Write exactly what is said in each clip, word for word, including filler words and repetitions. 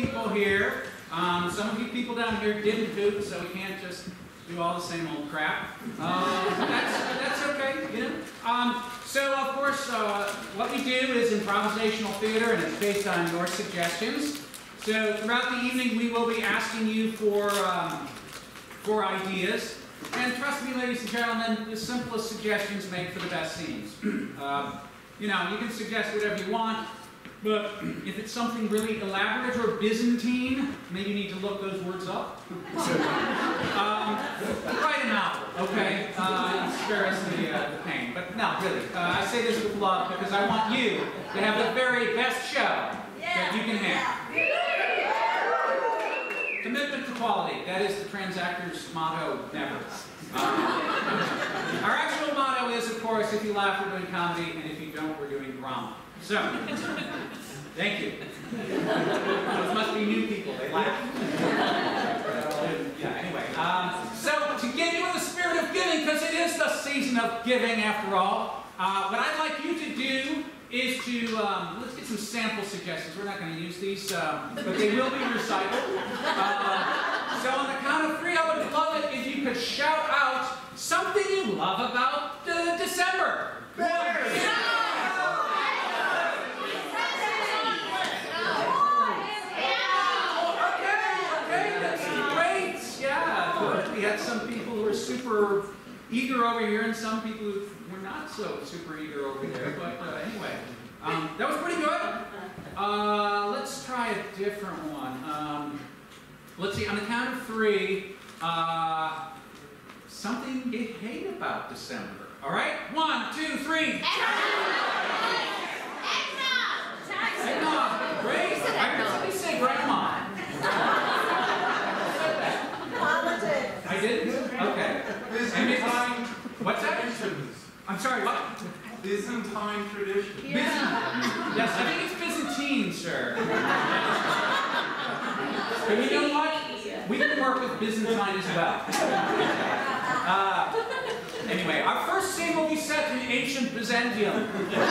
people here. Um, some of you people down here didn't poop, so we can't just do all the same old crap. Uh, that's, that's okay, you know. Um, so, of course, uh, what we do is improvisational theater, and it's based on your suggestions. So, throughout the evening, we will be asking you for, um, for ideas. And trust me, ladies and gentlemen, the simplest suggestions make for the best scenes. Uh, you know, you can suggest whatever you want, but if it's something really elaborate or Byzantine, maybe you need to look those words up. um, write them out, okay? Uh, spare us the, uh, the pain. But no, really, uh, I say this with love because I want you to have the very best show that you can have. Commitment to quality, that is the Transactors motto, never. Uh, our actual motto is, of course, if you laugh, we're doing comedy, and if you don't, we're doing drama. So, thank you. Those must be new people, they laugh. Yeah, anyway. Um, so, to get you in the spirit of giving, because it is the season of giving after all, uh, what I'd like you to do is to, um, let's get some sample suggestions. We're not going to use these, um, but they will be recycled. Uh, so on the count of three, I would love it if you could shout out something you love about uh, December. Bears. We had some people who were super eager over here and some people who were not so super eager over there. But uh, anyway, um, that was pretty good. Uh, let's try a different one. Um, let's see, on the count of three, uh, something you hate about December. All right? One, two, three. Eggnog. Great. I heard somebody say grandma. I didn't? Okay. Byzantine. What's that? Traditions. I'm sorry, what? Byzantine tradition. Yeah. Yes, I think it's Byzantine, sir. But you know what? We can work with Byzantine as well. Uh, anyway, our first scene will be set in ancient Byzantium.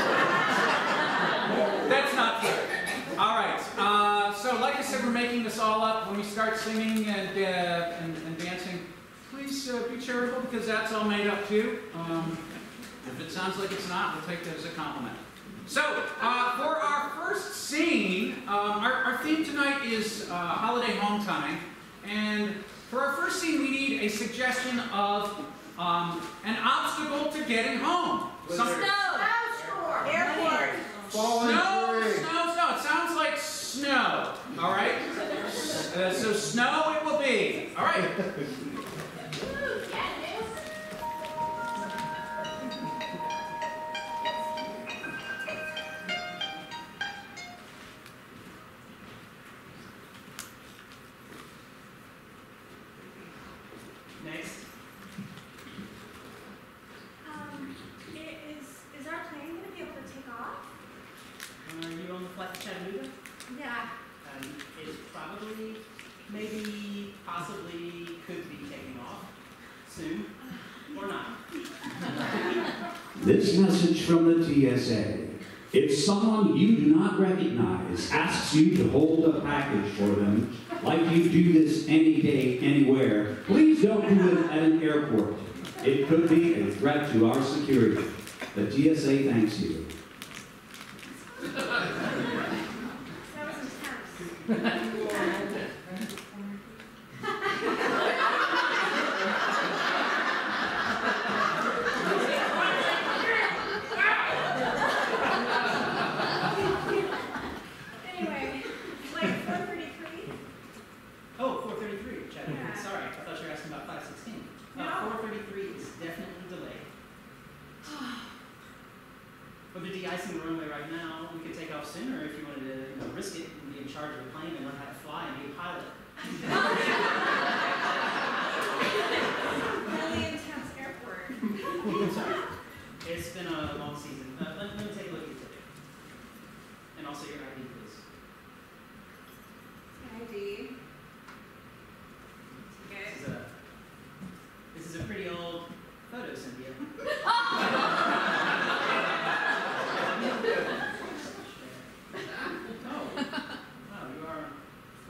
That's not true. All right. Uh, so, like I said, we're making this all up. When we start singing and, uh, and, and dancing, please uh, be charitable because that's all made up too. Um, if it sounds like it's not, we'll take that as a compliment. So, uh, for our first scene, um, our, our theme tonight is uh, holiday home time. And for our first scene, we need a suggestion of um, an obstacle to getting home. Some, Snow! Airport! Snow, snow, snow. It sounds like snow. All right? Uh, so snow it will be. All right. Next. Um, is, is our plane going to be able to take off? Are you on the flight to Chattanooga? Yeah. Um, it probably, maybe, possibly could be taking off soon, or not. This message from the T S A. If someone you do not recognize asks you to hold a package for them, like you do this any day, anywhere, please don't do it at an airport. It could be a threat to our security. The T S A thanks you. That was intense. Anyway, like four thirty-three? Oh, four thirty-three, Chattanooga. Yeah. Sorry, I thought you were asking about five sixteen. No. Uh, four thirty-three is definitely delayed. We're de-icing the runway right now. We could take off sooner if you wanted to, you know, risk it and be in charge of the plane and learn how to fly and be a pilot. Really intense airport. I'm sorry. It's been a long season. Uh, let, let me take a look at your ticket. And also your I D, please. I D. This is a, this is a pretty old photo, Cynthia. Oh, wow, you are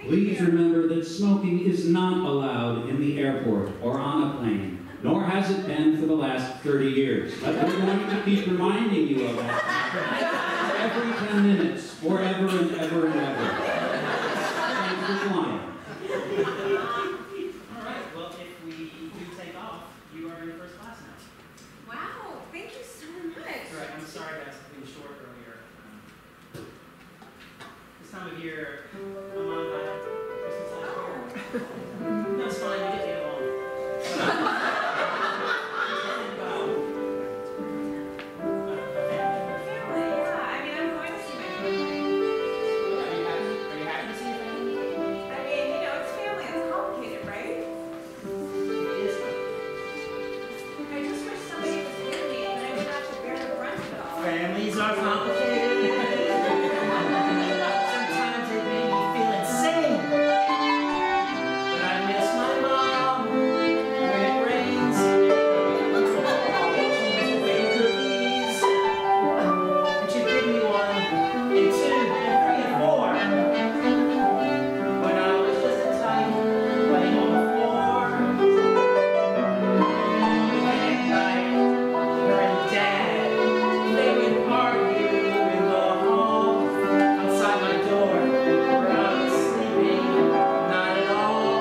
Please remember that smoking is not allowed in the airport or on a plane, nor has it been for the last thirty years. But we're going to keep reminding you of that every ten minutes, forever and ever and ever. Thanks for flying. All right, well, if we do take off, you are in first class now. Wow, thank you so much. That's right, I'm sorry about something short earlier. Um, This time of year, my mom died Christmas last year. No, it's fine, we get get along. Family, yeah. I mean, I'm going to see my family. Are you happy? Are you happy to see your family? I mean, you know, it's family. It's complicated, right? It is fun. I just wish somebody was with me and I would have to bear the brunt of it all. Families are complicated. Sometimes they make me feel insane. But I miss my mom when it rains. She'd bake cookies. And she'd give me one, and two, and three, and four. When I was just a tiny laying on the floor. At night, her and Dad, they would argue in the hall outside my door, where I was sleeping, not at all.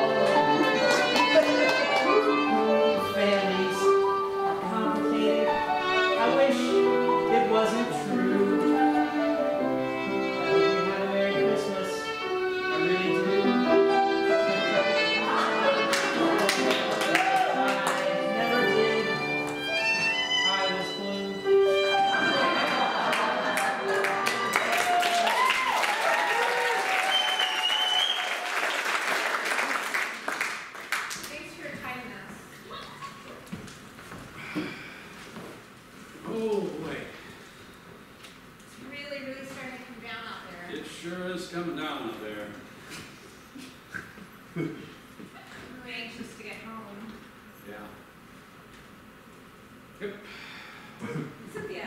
Families are complicated. I wish it wasn't true. I hope you had a Merry Christmas. I really do. I never did. I was blue. Thanks for your kindness. Oh, boy. It's really, really starting to come down out there. It sure is coming down out there. I'm really anxious to get home. Yeah. Yep. Cynthia.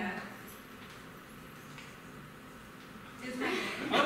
Is my name. Hi.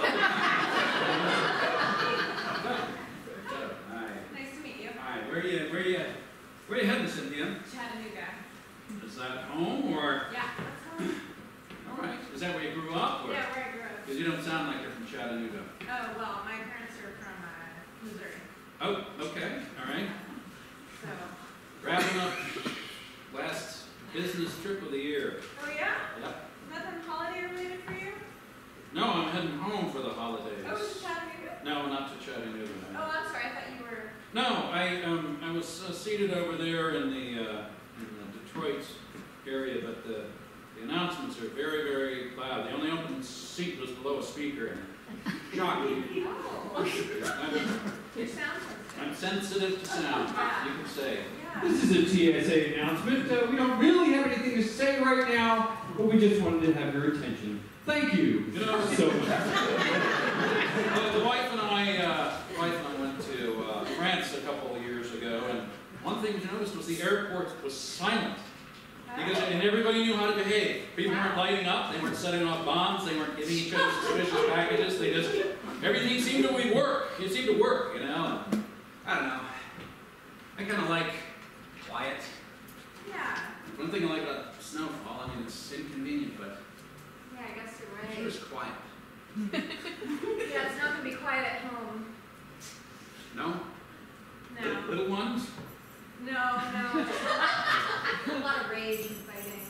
Nice to meet you. Hi. Where you? Where you? Where you heading, Cynthia? Chattanooga. Is that home or? Yeah, that's home. All right. Is that where you grew up? Or? Yeah, where I grew up. Because you don't sound like you're from Chattanooga. Oh, well, my parents are from uh, Missouri. Oh, okay. All right. So. Wrapping up last business trip of the year. Oh, yeah? Yep. Nothing holiday related for you? No, I'm heading home for the holidays. Oh, to Chattanooga? No, not to Chattanooga. Oh, I'm sorry. I thought you were. No, I um I was uh, seated over there in the uh, in the Detroit area, but the the announcements are very very loud. The only open seat was below a speaker, and it shocked me. Oh. I'm, Your sound I'm sensitive to sound, Yeah. you could say. Yeah. This is a T S A announcement. Uh, we don't really have anything to say right now, but we just wanted to have your attention. Thank you You know, so much. the, the wife and I, uh, the wife and I went to uh, France a couple of years ago, and one thing we noticed was the airport was silent. Because and everybody knew how to behave. People weren't lighting up, they weren't setting off bombs, they weren't giving each other suspicious packages, they just, everything seemed to work. It seemed to work, you know. And, I don't know. I kind of like quiet. Yeah. One thing I like about snowfall, I mean, it's inconvenient, but Yeah, I guess you're it sure right. is quiet. Yeah, it's not going to be quiet at home. No? No. Little, little ones? No, no. A lot of rage and fighting.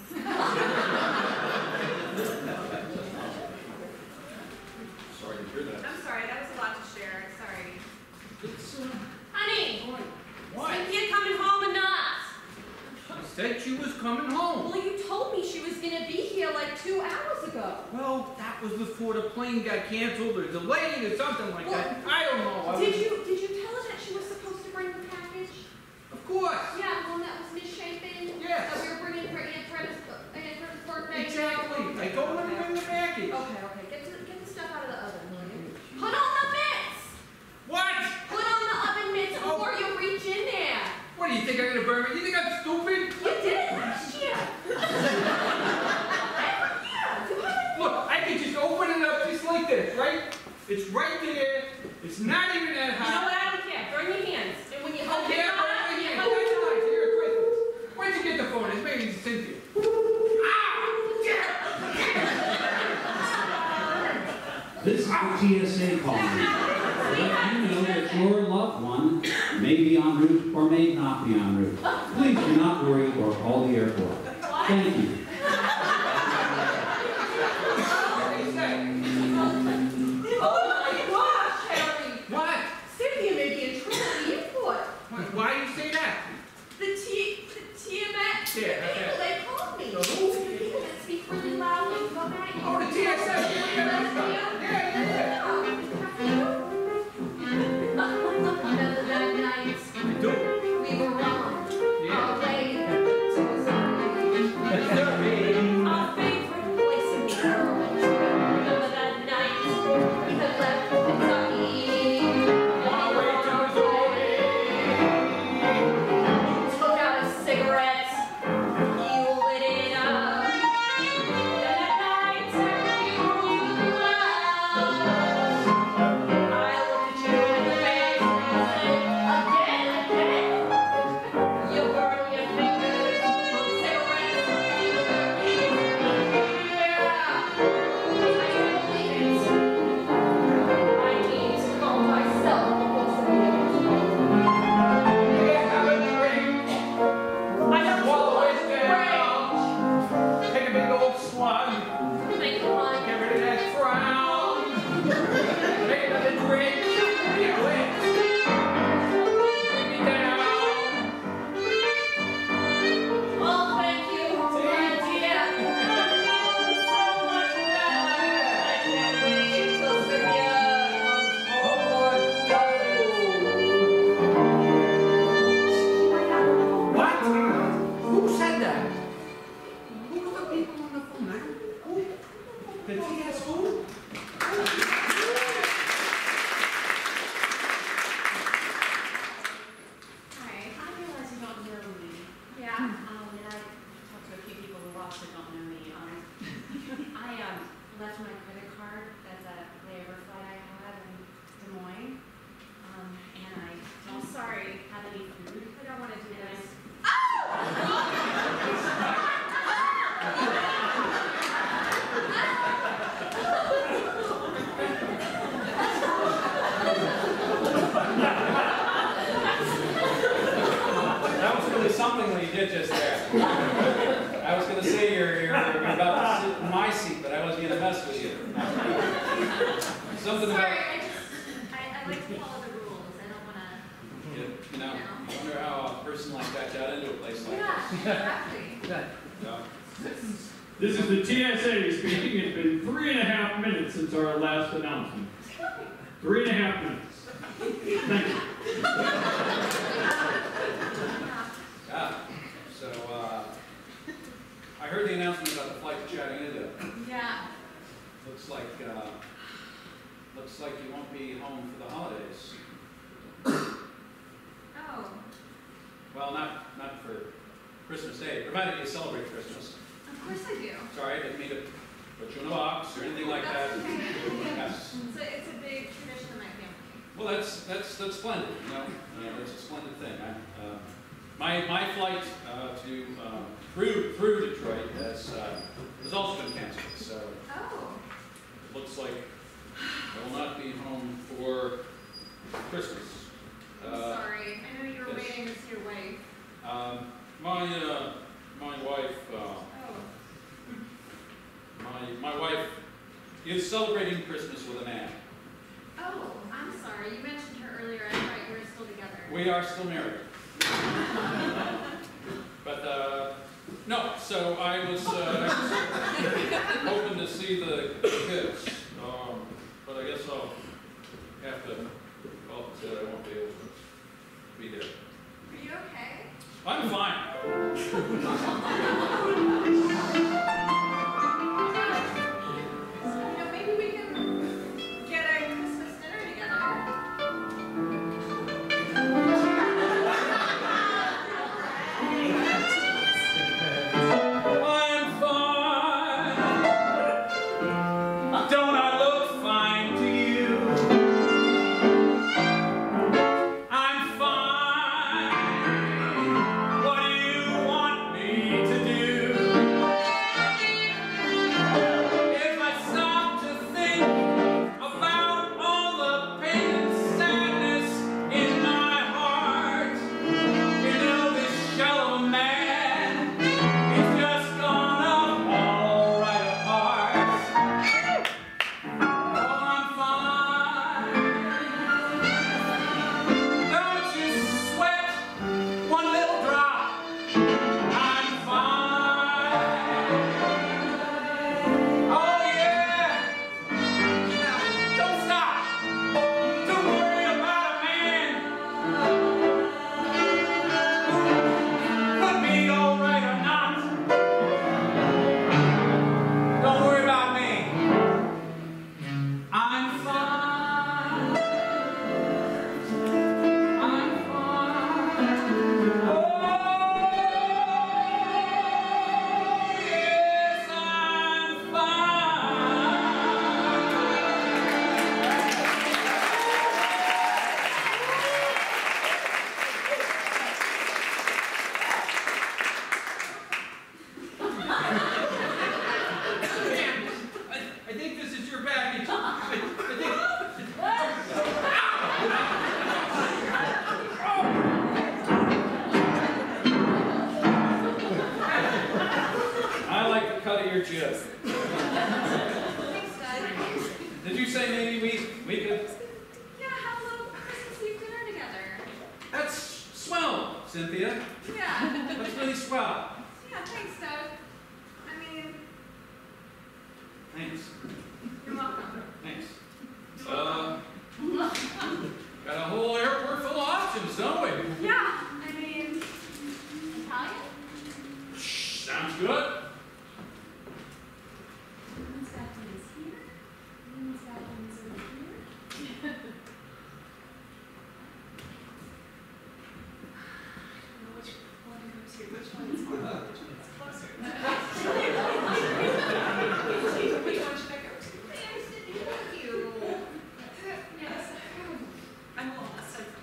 Sorry to hear that. I'm sorry, that was a lot to share. Sorry. It's, uh, Honey, what? Cynthia coming home or not? She said she was coming home. Well, you told me she was gonna be here like two hours ago. Well, that was before the plane got canceled or delayed or something like that. I don't know. I Did was- you did you tell her that she was supposed to bring the package? Of course. Yeah, the one that was misshapen. Yes. That we were bringing for Aunt Greta's Aunt Greta's birthday. Exactly. I told her to bring the package. Okay, okay. Get the, get the stuff out of the oven, will you? Put on the mitts. What? Put on the oven mitts Oh. before you reach in there. What do you think I'm gonna burn me? You think I'm stupid? You did it last year. Look, I can just open it up just like this, right? It's right there. It's not even This is the T S A calling. To let you know that your loved one may be en route or may not be en route. Please do not worry or call the airport. Thank you. Why do you say that? The T, the T M S, the Yeah, okay. people, they called me. The who? The people that speak really loud and go back. Oh, the T S A. Yeah, yeah, Another bad night. I do. We were wrong. Yeah. Already. Our favorite place in the world. Remember that night we had left Kentucky. On our way to Missouri. Took out a cigarette. You lit it up. That night everything you loved. I looked at you in the face and said, again, again. You burn your fingers on cigarettes. You burn yeah. I can't believe it. I need to call myself before somebody Yeah, have a drink. I have Swallow it to down. Take a big old slug. Thank you, hon. Get rid of that frown. Take another drink. Get wet. Bring me down. Oh, thank you, my dear. I'm so much better. I can't wait till Sylvia comes home. What? Who said that? Who are the people on the phone? I don't. Who? The T S who? Hi, I realize you don't know me. Yeah. Um, and I talked to a few people who also don't know me. Um, I um, left my credit card at that layover flight I had in Des Moines. Um, and I don't sorry have any food. I don't want to do this. That was really something what you did just there. I was going to say you're, you're, you're about to sit in my seat, but I wasn't going to mess with you. Something Sorry, about, I just, I, I like to follow the rules. I don't want to. you, you know, I wonder how a person like that got into a place like Yeah, this. exactly. No. This is the T S A speaking. It's been three and a half minutes since our last announcement. Three and a half minutes. Thank you. Yeah. So, uh, I heard the announcement about the flight to Chattanooga. Yeah. Looks like, uh, looks like you won't be home for the holidays. Oh, Well, not, not for Christmas Day, provided you celebrate Christmas. of course I do. Sorry, I didn't mean to put you in a box or anything like that. That's okay. Yes. So it's a big tradition in my family. Well, that's, that's, that's splendid, you know, uh, that's a splendid thing. I, uh, my, my flight uh, to, uh, through, through Detroit has, uh, has also been canceled, so Oh. it looks like I will not be home for Christmas. I'm Uh, sorry. I know you were yes. waiting to see your wife. Um, my, uh, my wife, uh, Oh. my, my wife is celebrating Christmas with a man. Oh, I'm sorry. You mentioned her earlier. I thought you were still together. We are still married. But, uh, no, so I was, uh, I was hoping to see the kids, um, but I guess I'll have to, well, say I won't be able to be there. Are you okay? I'm fine. You know, maybe we can get a Christmas dinner together. I'm fine. Don't I look fine to you? I'm fine. What do you want me to do? good. Thanks, Dad. Did you say maybe we, we could? Yeah, have a little Christmas Eve dinner together. That's swell, Cynthia. Yeah. That's really swell. Yeah, thanks, Dad. I mean, Thanks. you're welcome. Thanks. Uh, got a whole airport full of options, don't we? Yeah, I mean, Italian? Sounds good. Women's bathroom is here. Women's bathroom is over here. I don't know which one goes here. Which one is farther? Which one is closer? Which one should I go to? Thank you. Yes. I'm lost. I'm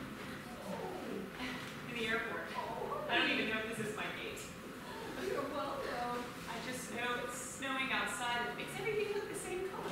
in the airport. I don't even know if this is my gate. You're welcome. I just know it's snowing outside. It makes everything look the same color.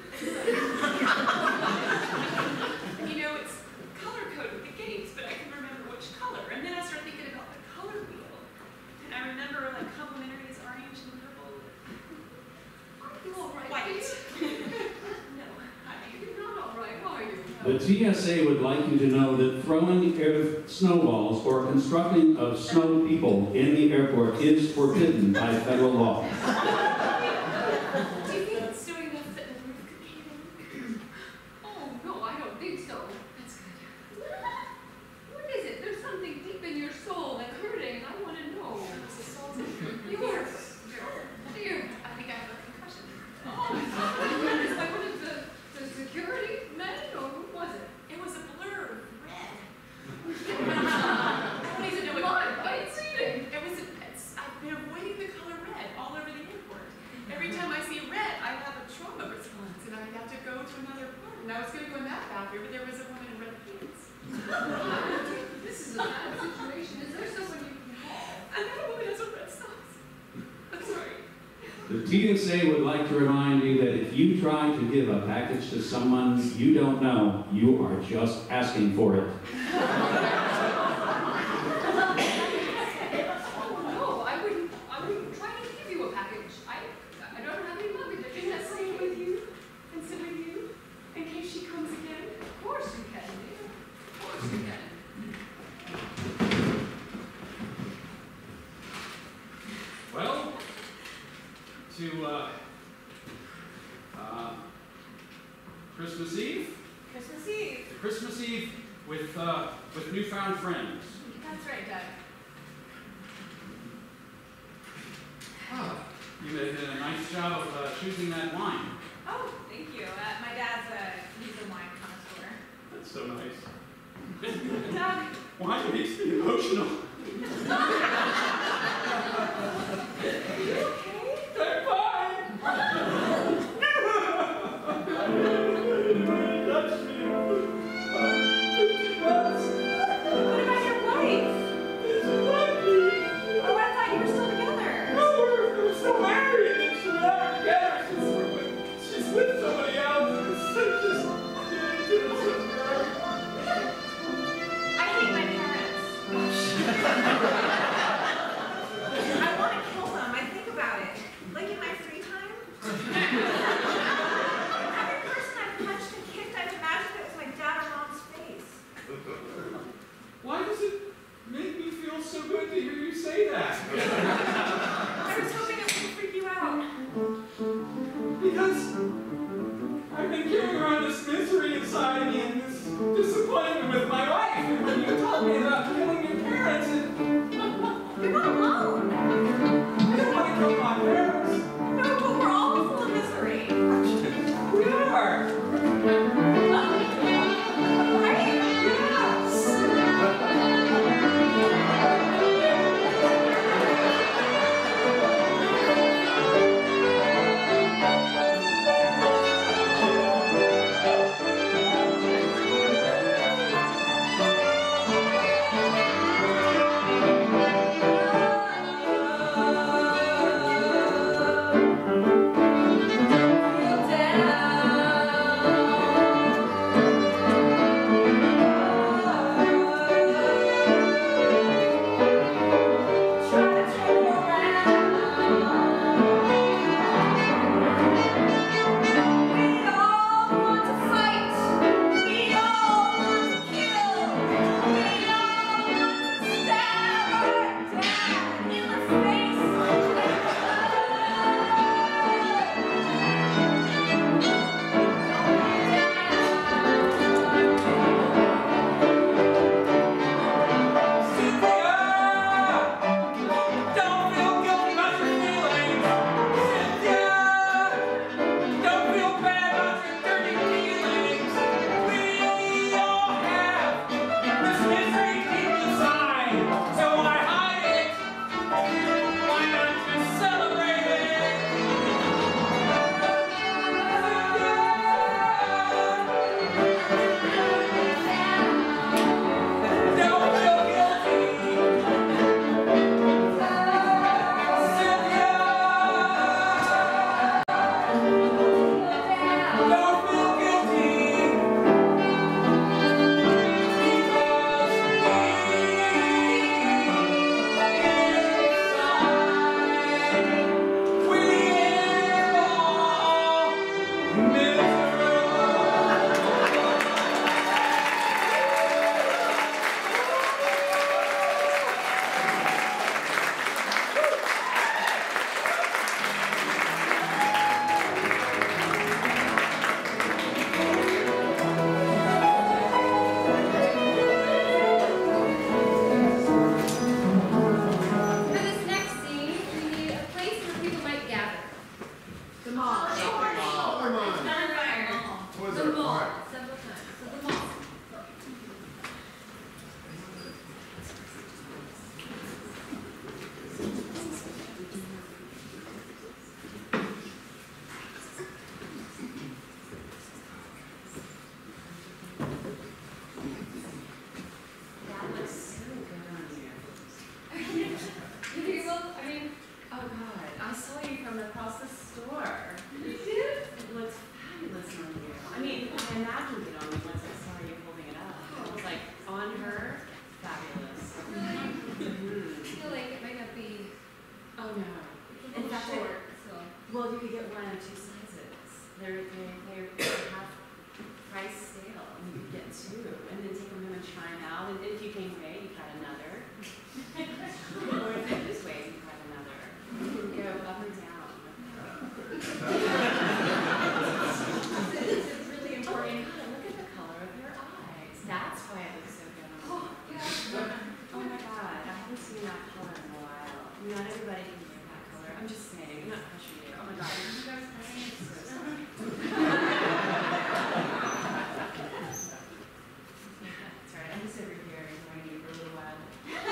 You know, it's color coded the gates, but I can remember which color. And then I start thinking about the color wheel. And I remember like complimentary is orange and purple. Are you all right? White. No, I You're not all right, are you? The T S A would like you to know that throwing air snowballs or constructing of snow people in the airport is forbidden by federal law. Do you think it's snowing enough that the roof could cave in? Oh, no, I don't think so. That's good. What is it? There's something deep in your soul that's hurting. I want to know. It's assaulted. Yours. Dear. I think I have a concussion. Oh, is that one of the, the security men, or who was it? It was a blur of red. I don't even know what Blood, color right? it was. Reading. It was, it's, I've been avoiding the color red all over the airport. Every time I see red, I have a trauma response, and I have to go to another part. And I was going to go in that bathroom, but there was a woman in red pants. This is a bad situation. Is there someone you can call? And that woman has a red socks. I'm sorry. The T S A would like to remind you that if you try to give a package to someone you don't know, you are just asking for it. Oh, no, I wouldn't, I wouldn't try to give you a package. I, I don't have any luggage. I Can I stay with you and sit with you in case she comes again? Of course you can, dear. Of course you can. Well, to uh, uh, Christmas Eve, Christmas Eve. Christmas Eve with uh, with newfound friends. That's right, Dad. Ah, you did a nice job of uh, choosing that wine. Oh, thank you. Uh, my dad's a, he's a wine connoisseur. That's so nice. Doug. Wine makes me emotional. You okay? I'm fine. Touch me. What about your wife? It's lucky. Oh, I thought you were still together. No, we're, we're still married, and she's not together. She's with, she's with somebody else. It's just, I hate my parents. I want to kill them. I think about it. Like in my free time. Every person I've touched and kicked, I've imagined it was my dad or mom's face. why does it make me feel so good to hear you say that? I was hoping it wouldn't freak you out. Because I've been carrying around this misery inside me and this disappointment with my life. And when you told me about killing your parents, it, You're not alone. I don't want to kill my parents. No, but we're all full of misery. We are. Right? Yes. mall. Oh, come on. Was The there mall, art? several times. So the mall. That looks so good on you. You think, well, I mean, Oh God, I saw you from across the store. you did? It looks fabulous on you. I mean, I imagined it on you once I saw you holding it up. It was like, on her, fabulous. Really? Mhm. I feel like it might not be Oh no. a In little fact, short, so. well, you could get one of two sizes. They're, they, they're half price sale, and you could get two, and then take them home and try them out. And if you gain weight, you try another. Or if you lose weight, you try another. You can go up or down. This is really important. God, look at the color of your eyes. That's why it looks so good on you. Oh, yeah. Oh my God, I haven't seen that color in a while. Not everybody can wear that color. I'm just saying, I'm not pressuring you. Oh my God, did you guys have any? So sorry. That's right, I'm just over here ignoring you for a little while.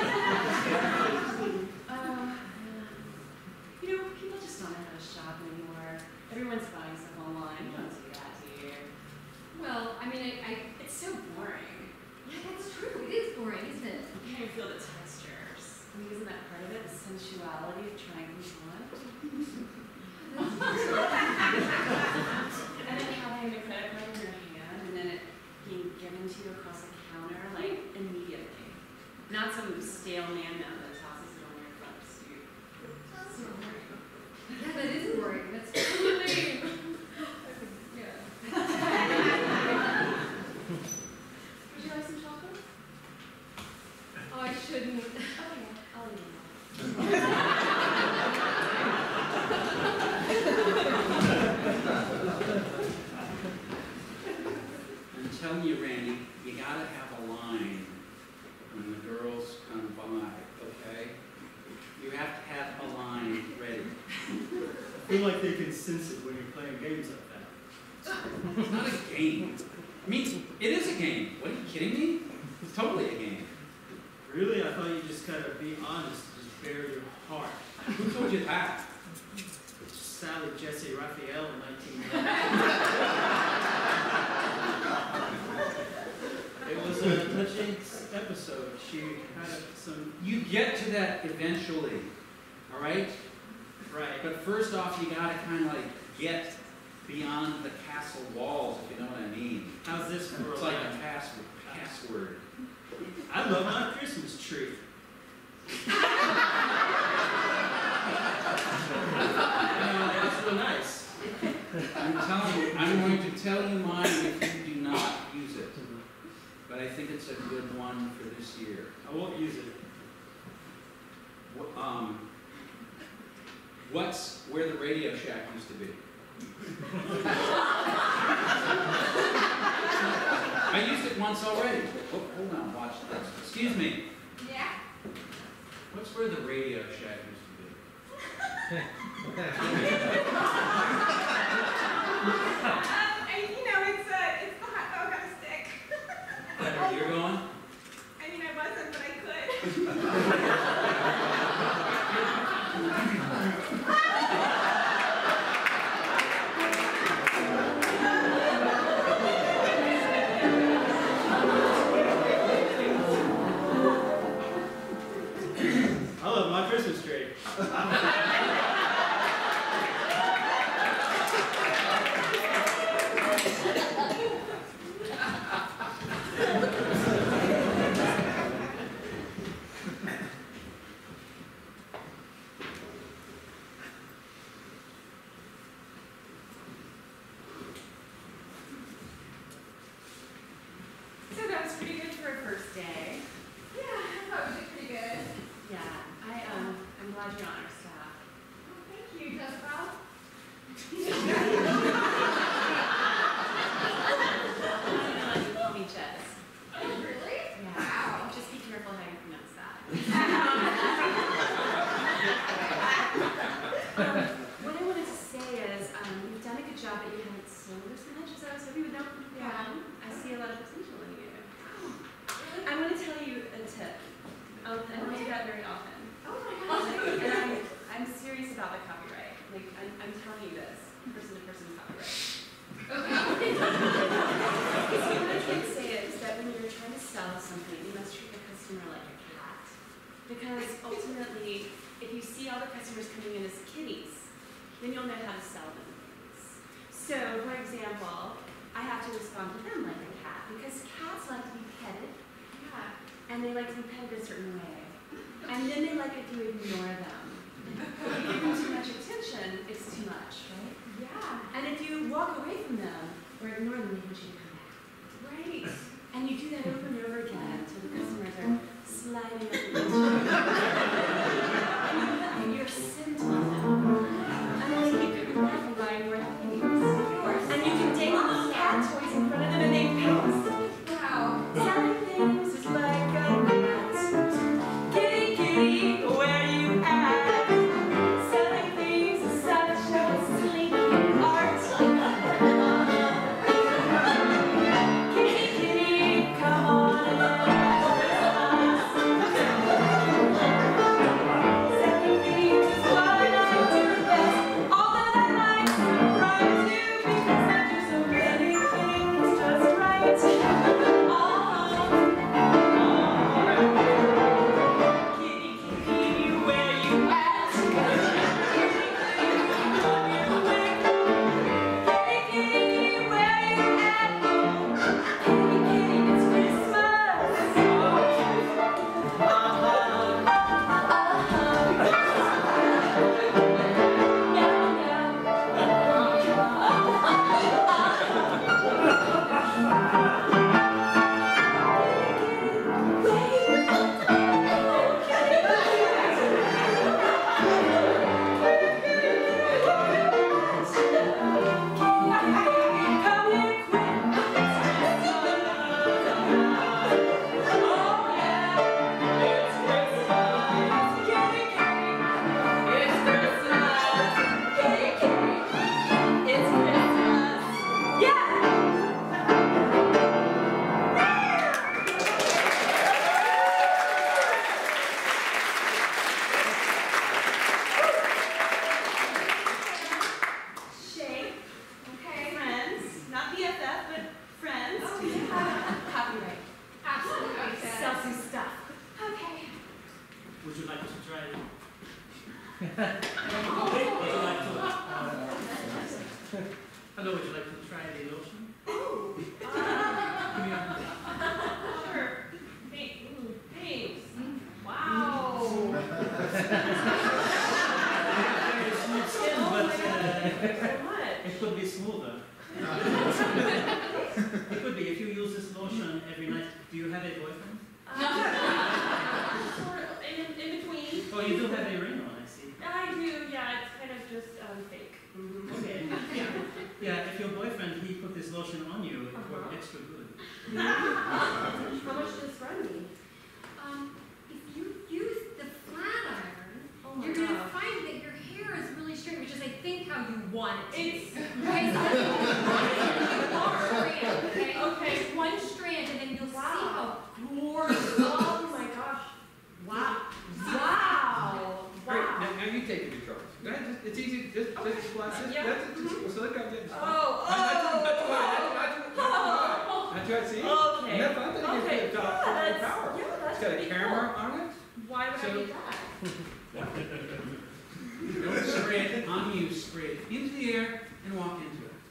Um, you know, people just don't know how to shop anymore. Everyone's buying stuff online. You don't do that, do you? Well, I mean, I, I, It's so boring. yeah, that's true. It is boring, isn't it? You can't feel the textures. I mean, isn't that part of it? The sensuality of trying things on? And then having the credit card in your hand and then it being given to you across the counter, like, immediately. Not some stale man now that tosses it on your front suit. So boring. Yeah, that is boring. That's totally. Yeah. Would you like some chocolate? Oh, I shouldn't. Okay, I'll leave it. I'm telling you, Randy, you gotta have a line when the girls come by, okay? You have to have a line ready. I feel like they can sense it when you're playing games like that. It's not a game. I mean, it is a game. What, are you kidding me? It's totally a game. Really? I thought you just gotta be honest, just bare your heart. Who told you that? Sally Jesse Raphael in nineteen ninety. It was a touching episode. She had some. You get to that eventually, all right? Right. But first off, you gotta kind of like get beyond the castle walls, if you know what I mean. How's this for It's a like line? a password. Password. I love my Christmas tree. Uh, that's real nice. I'm telling you, I'm going to tell you mine if you do not use it. But I think it's a good one for this year. I won't use it. Wh- Um, what's where the Radio Shack used to be? I used it once already. Oh, hold on, watch this. Excuse me. Yeah. What's where the Radio Shack used to be? Um, and you know, it's uh, it's the hot dog on a stick. You're going? I mean, I wasn't, but I could. I love my Christmas tree. person-to-person copyright. Okay. What I can say is that when you're trying to sell something, you must treat the customer like a cat. Because ultimately, if you see all the customers coming in as kitties, then you'll know how to sell them things. So, for example, I have to respond to them like a cat because cats like to be petted. Yeah. And they like to be petted a certain way. And then they like it if you ignore them. If you give them too much attention, it's too much, right? Yeah. And if you walk away from them or ignore them, they want you to come back. Right. And you do that over and over again until the customers are sliding up against you. And you let your scent on them. And then you can laugh and buy more things. And you can dangle little cat toys in front of them and they pounce. Wow. Selling things is like a cat. Kitty, kitty, where you at? Selling things is such a sleepy art. Kitty, kitty, come on and let us. Selling things is what I do best. Although that might surprise you because I do so many things just right. Hello, would you like to try the lotion? Oh, uh, sure. Thanks. Ooh, thanks. Wow. Very smooth skin, Oh but my God, uh, thank you so much. it could be smoother. It could be if you use this lotion every night. Do you have a boyfriend? Uh, sort of, in, in between. Oh, you do have a ring on, I see. I do, yeah, it's kind of just um, fake. Mm-hmm. Okay. Yeah. Yeah, if your boyfriend, he put this lotion on you, it Uh-huh. worked extra good. How much does this run me? Um, if you use the flat iron, Oh my you're going to God. find that your hair is really straight, which is, I think, how you want it to It's- be. Okay, so that's one strand, okay? Okay. Just one strand, and then you'll Wow. see how gorgeous. Oh my gosh. Wow. Wow. Great. Wow. Now, now you take control. Go ahead. Just, it's easy. Just, Okay. just splash it. Yeah. That's it. Just, so look up there. Oh, Not too- oh, not too high, not too high, not too high. oh. Not too high. See? Okay. Isn't that fun? Then you Okay. get the top Yeah, that's, power. yeah, that's It's got a pretty camera cool. on it. Why would I So- need that? Don't spray it on you. Spray it into the air and walk into it.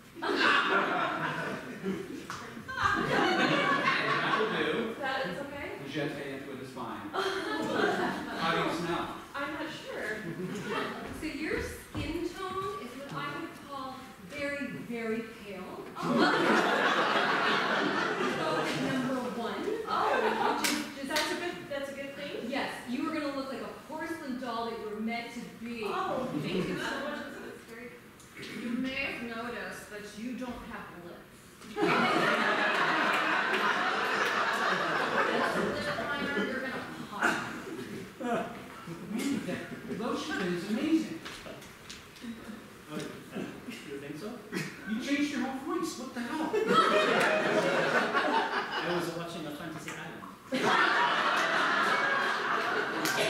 That will do. That is okay? The jeté into it is fine. How do you smell? I'm not sure. So your skin tone is what I would call very, very pale. So number one. Oh, Which is just, that's a good, that's a good thing? yes, you are going to look like a porcelain doll that you were meant to be. Oh, thank you so much. That's very You may have noticed that you don't have lips. That's a lip liner you're going to pop. Man, that lotion is amazing. Oh, you think so? You changed your whole voice. What the hell? I was watching a Fantasy Island.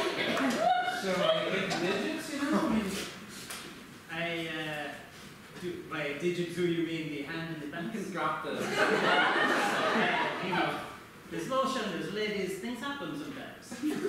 So I get digits, you know? I mean, I, uh, do, By didgeridoo, you mean the hand in the You pants? can drop the. You know, there's lotion, there's ladies, things happen sometimes.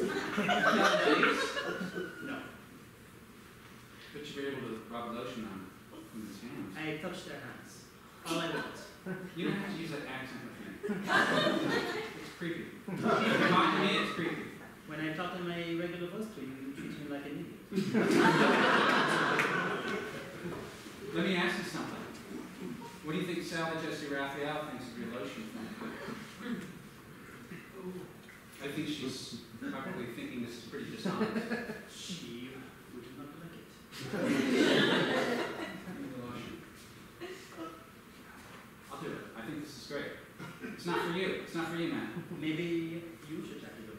No. But you were able to rub lotion on with his hands. I touched their hands. All I want. You don't have to use that accent with me. It's creepy. If you talk to me, it's creepy. When I talk in my regular voice to you, you treat me like an idiot. Let me ask you something. What do you think Sally Jesse Raphael thinks of your lotion thing? I think she's probably thinking this is pretty dishonest. She would not like it. I'll do it. I think this is great. It's not for you. It's not for you, man. Maybe you should check it out.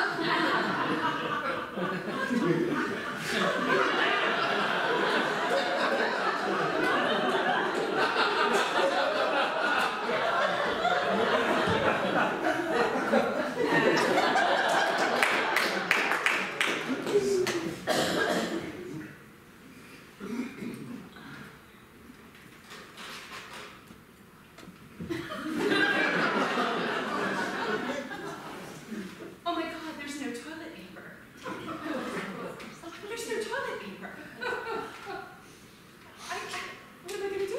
Oh my God, there's no toilet paper. There's no toilet paper. I, I, what am I going to do?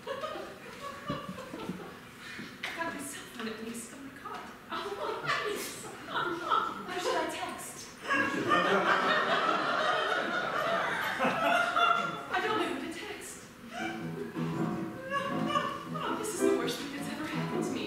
I got my cell phone at least. Oh my God. How should I text? I don't know who to text. This is the worst thing that's ever happened to me.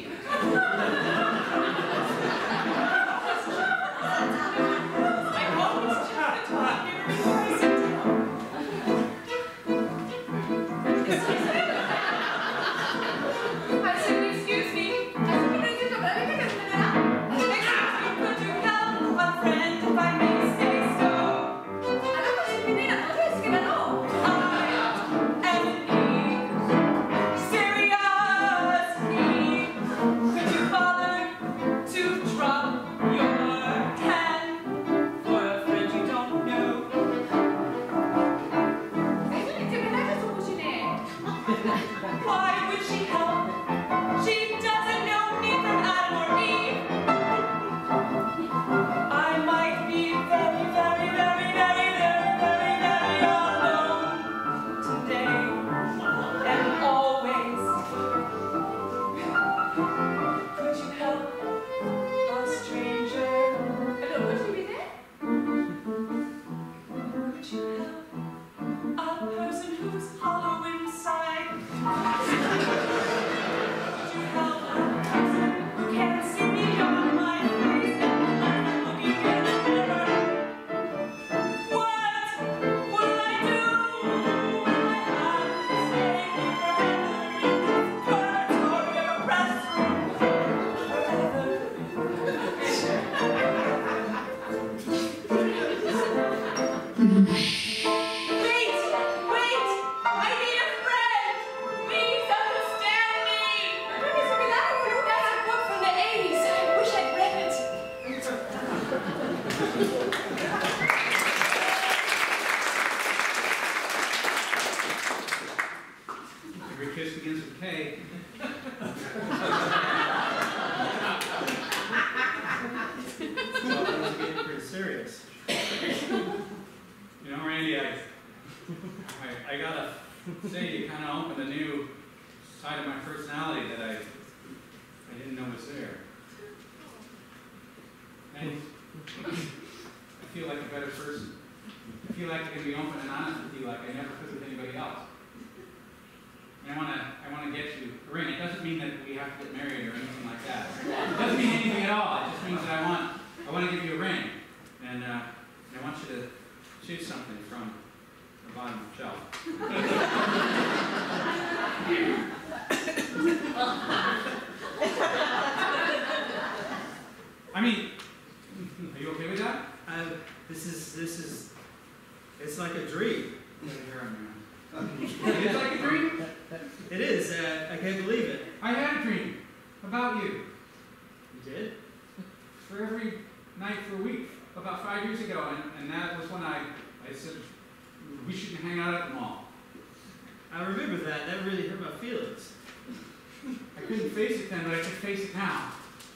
I remember that. That really hurt my feelings. I couldn't face it then, but I can face it now.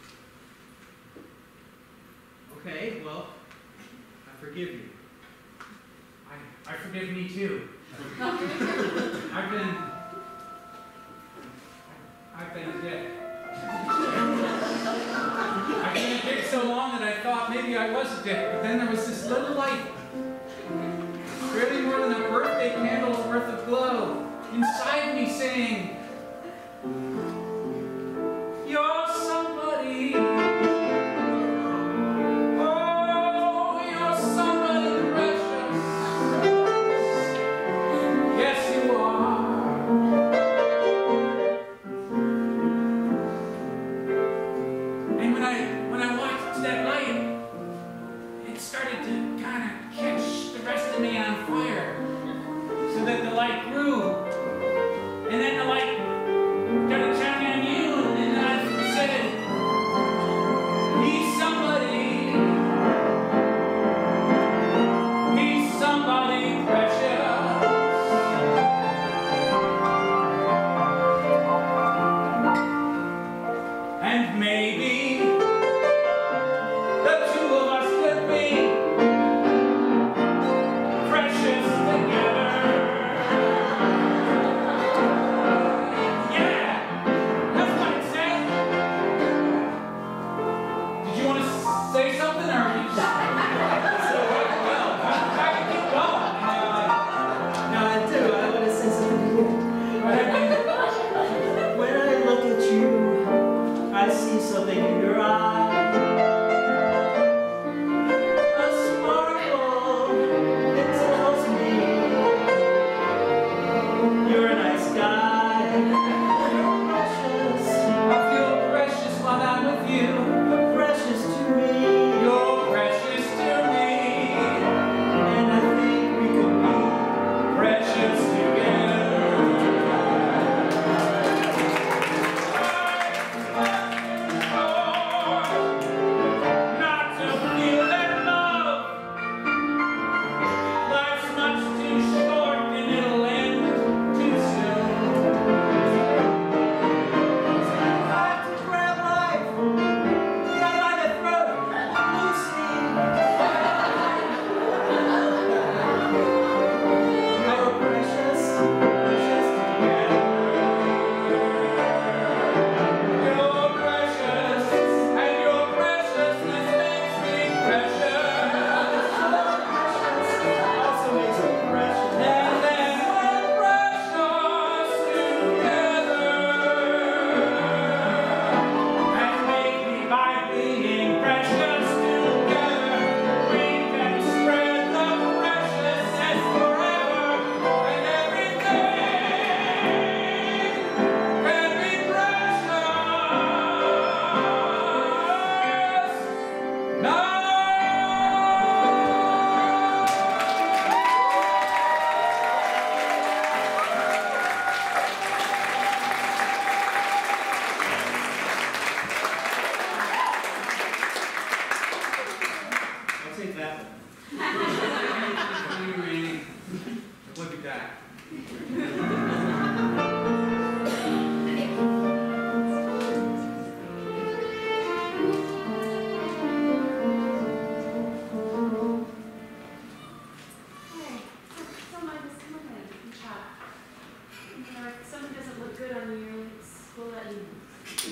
Okay, well, I forgive you. I, I forgive me too. I've been, I've been a dick. I've been a dick so long that I thought maybe I was a dick, but then there was this little light, barely more than a birthday candle's worth of glow, inside me saying, "You're somebody. Oh, you're somebody precious. Yes, you are." And when I when I walked to that light, it started to kind of catch the rest of me on fire, so that the light grew, and then the light started shining on you, and then I said, "He's somebody. He's somebody precious." And maybe the two of us could be precious together. Yeah, that's what it said. Did you want to say something, or are you just well? I can keep going. No, I do. I want to say something here. Uh, When I look at you, I see something in your eye. A sparkle that tells me you're a nice guy. You're precious. I feel precious while I'm with you. You're precious to me. You're precious to me. And I think we could be Precious together. Not to feel that love. Life's much too short and it'll end too soon. I have to grab life. Grab by the throat. Lucy. You're precious. Precious together. You're precious, and your preciousness makes me precious. Also makes me precious. And then we're precious together. And maybe by being precious together, we can spread the preciousness forever, and everything can be precious. Now. I'll take that one. Look at that. Hey, don't mind us, come on in, we can chat. You know, if something doesn't look good on you, it's, we'll let you know.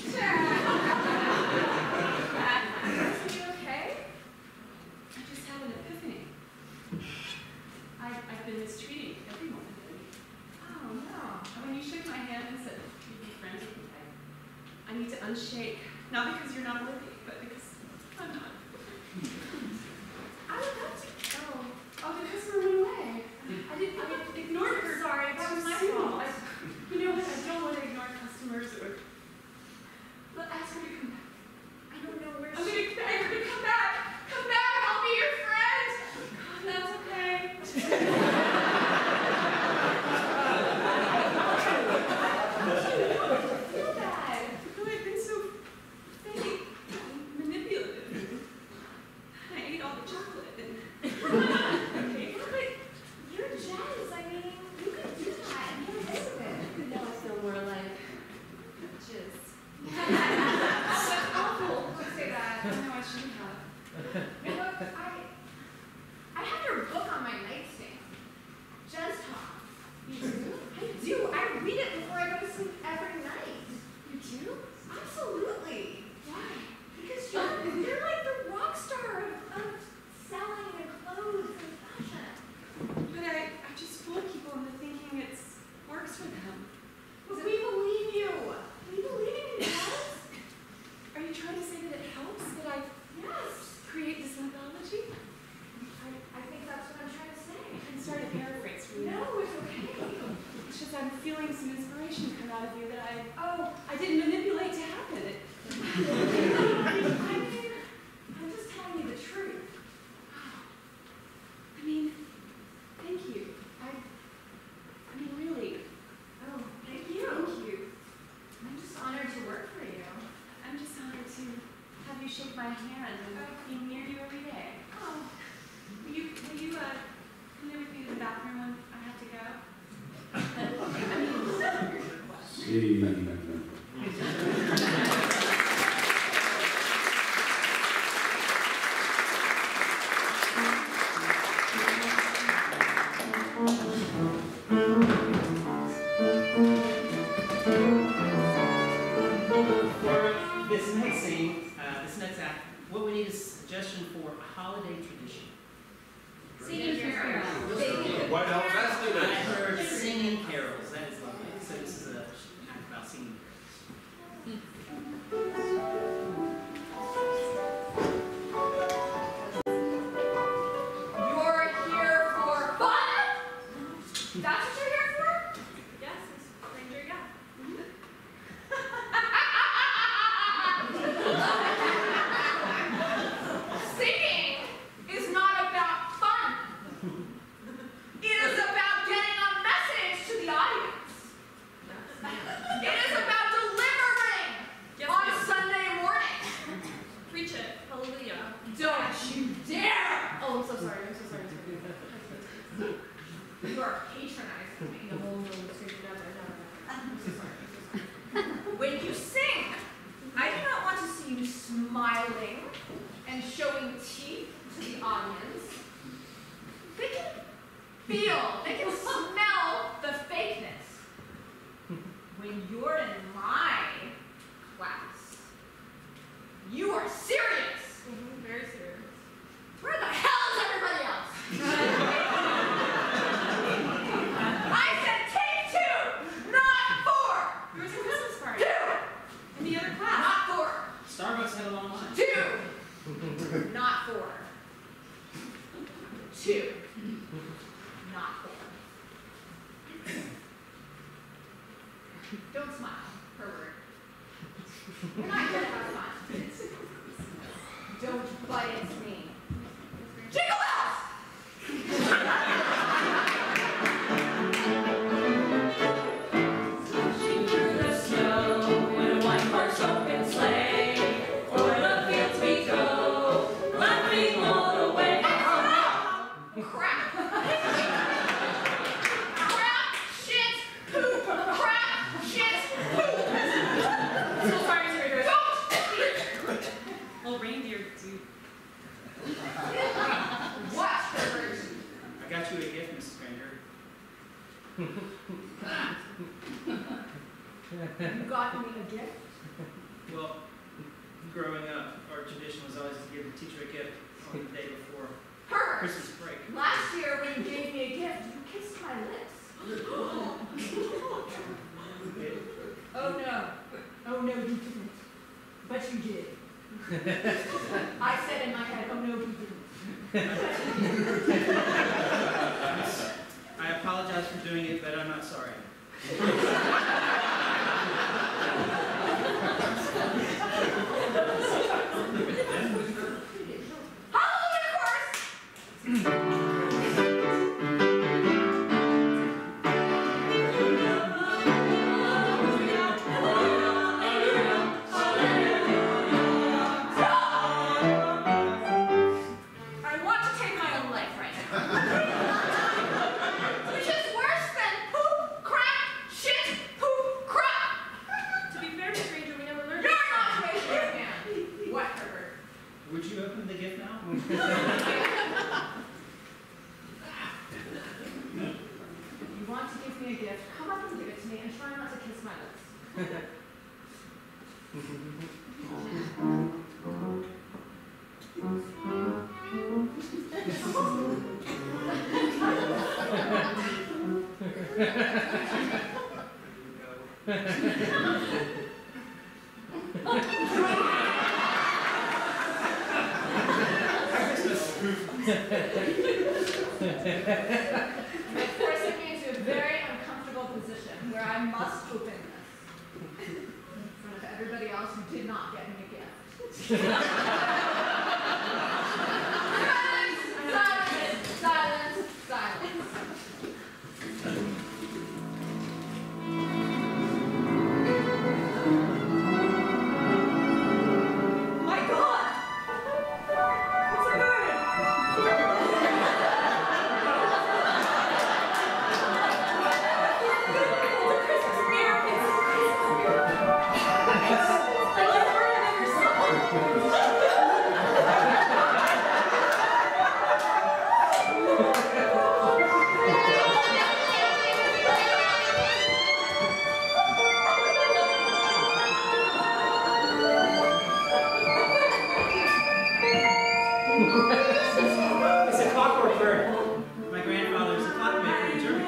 Is you okay? I just had an epiphany. I, I've been mistreating everyone. Oh no. When you shook my hand and said you'd be friends with me, I, I need to unshake. Not because you're not living, but because I'm not. I would love to. Oh, oh, the customer went away. I didn't. I ignored her. Sorry, that was my fault. I, you know what? I don't want to ignore customers or. But ask her to come back. I don't know where. I'm she... gonna beg her to come back. Come back. I'll be your friend. God, that's okay. I feel bad. No, I've been so fake. out of you that I, Oh, I didn't manipulate to happen. It, I mean, I'm just telling you the truth. I mean, thank you. I, I mean, really. Oh, thank you. Thank you. I'm just honored to work for you. I'm just honored to have you shake my hand and be near you every day. Oh, Will you, will you, uh, come in with me to the bathroom when I have to go? See. For this next scene, uh, this next act, what we need is a suggestion for a holiday tradition. singing carols. What else? Let's do I that. heard singing carols. That is lovely. So this is a act about singing You're here for fun? That's what you're here for? Yes, Miss Ranger, yeah. Singing is not about fun. It is about getting a message to the audience. It is about delivering Yes, on ma'am. Sunday morning. Preach it. Hallelujah. Don't you dare! Oh, I'm so sorry. I'm so sorry. I'm so sorry. You are patronizing me. No, no, no, Stranger, never, never. I'm so sorry. I'm so sorry. When you sing, I do not want to see you smiling and showing teeth to the audience. They can feel, they can smell the fakeness. When you're in my class, you are serious. Mm-hmm, very serious. Where the hell is everybody else? I said take two, not four. There was a Christmas party. Two, In the other class. not four. Starbucks had a long line. Two, not four. Two, not four. Don't smile, pervert. You're not here to have fun. Don't butt into me. Jingle bells! Dashing through the snow in a one-horse open sleigh, o'er the fields we go, laughing all the way. Crap! Crap, shit, poop, crap, shit, poop! So sorry, Stranger. Don't! Well, reindeer do. What, pervert? I got you a gift, Missus Granger. You got me a gift? Well, growing up, our tradition was always to give the teacher a gift on the day before Pervert! Christmas break. Last year when you gave me a gift, you kissed my lips. Oh no. Oh no, you didn't. But you did. I said in my head, oh no, you didn't. I apologize for doing it, but I'm not sorry. Hallelujah, of course! I want to take my own life right now. Which is worse than poop, crap, shit, poop, crap. To be fair, Stranger, we never learned. You're not raising your hand. What, pervert? Would you open the gift now? You want to give me a gift, come up and give it to me and try not to kiss my lips. Of course, it means a very uncomfortable position where I must open this. in front of everybody else who did not get me a gift. Silence, silence, silence. My God! What's my garden? It's a clockwork bird. My grandfather was a clockmaker in Germany.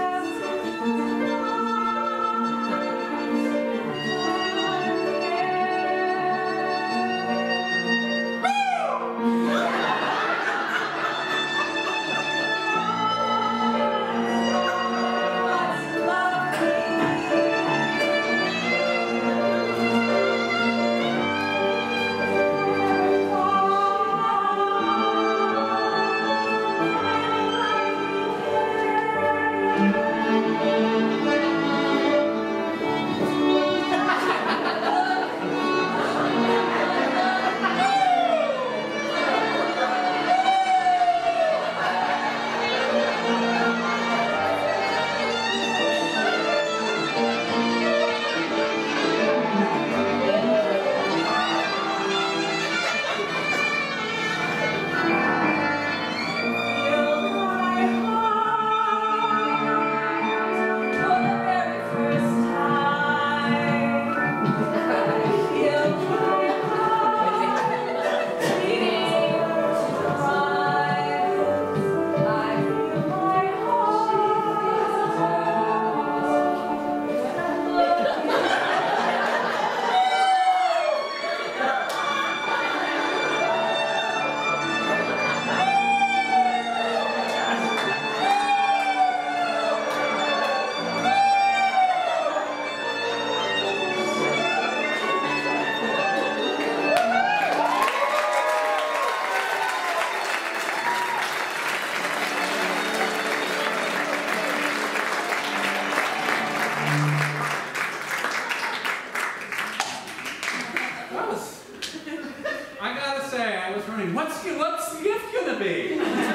What's, what's the gift gonna be?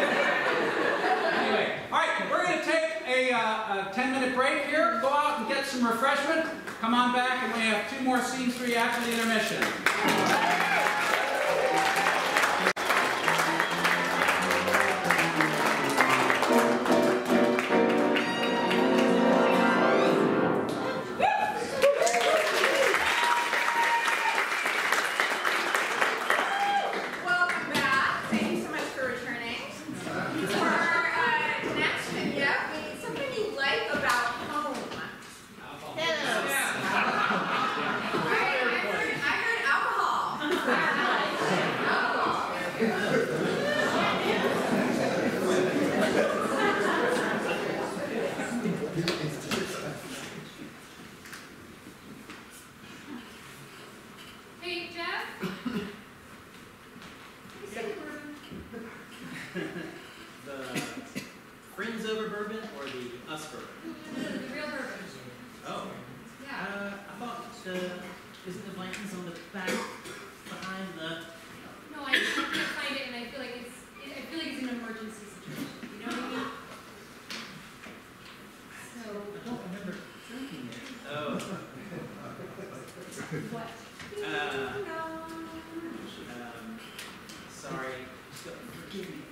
Anyway, all right, we're gonna take a, uh, a ten minute break here, go out and get some refreshment, come on back, and we have two more scenes for you after the intermission. Hey, Jeff? The Friends over bourbon or the us bourbon? The real bourbon. Oh. Yeah. Uh, I thought the, isn't the Blanton's on the back behind the... No, I, I can't find it, and I feel like it's it, I feel like it's an emergency situation. You know what I mean? So I don't remember drinking it. Oh. what? Uh, um, sorry. Forgive me.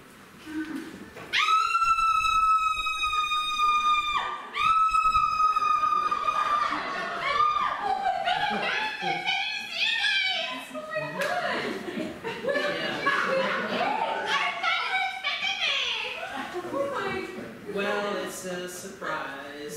Well, it's a surprise.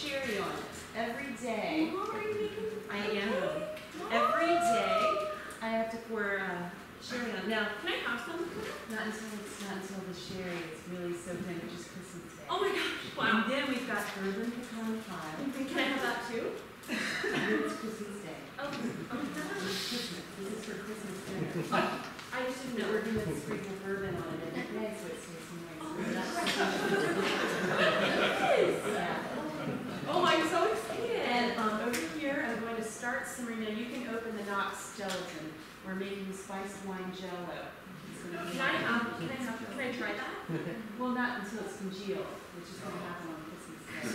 cherry on it. Every day. Mom, are you making I am. Mom. Every day I have to pour uh, sherry on. Now, Can I have some? not until it's not until the sherry is really soaked in, which is Christmas Day. Oh my gosh, And wow. then we've got bourbon pecan pie. Can I have that too? It's Christmas Day. Oh, oh, It's Christmas. This is for Christmas dinner. I just didn't No, know. we're gonna sprinkle bourbon on it every day, so it stays nice. Oh, We're not- Yes. Yeah. Oh, I'm so excited. And um, over here, I'm going to start simmering. Now you can open the Knox gelatin. We're making spiced wine jello. It's gonna be- Can I have, can I have, can I try that? Well, not until it's congealed, which is going to happen on Christmas Day.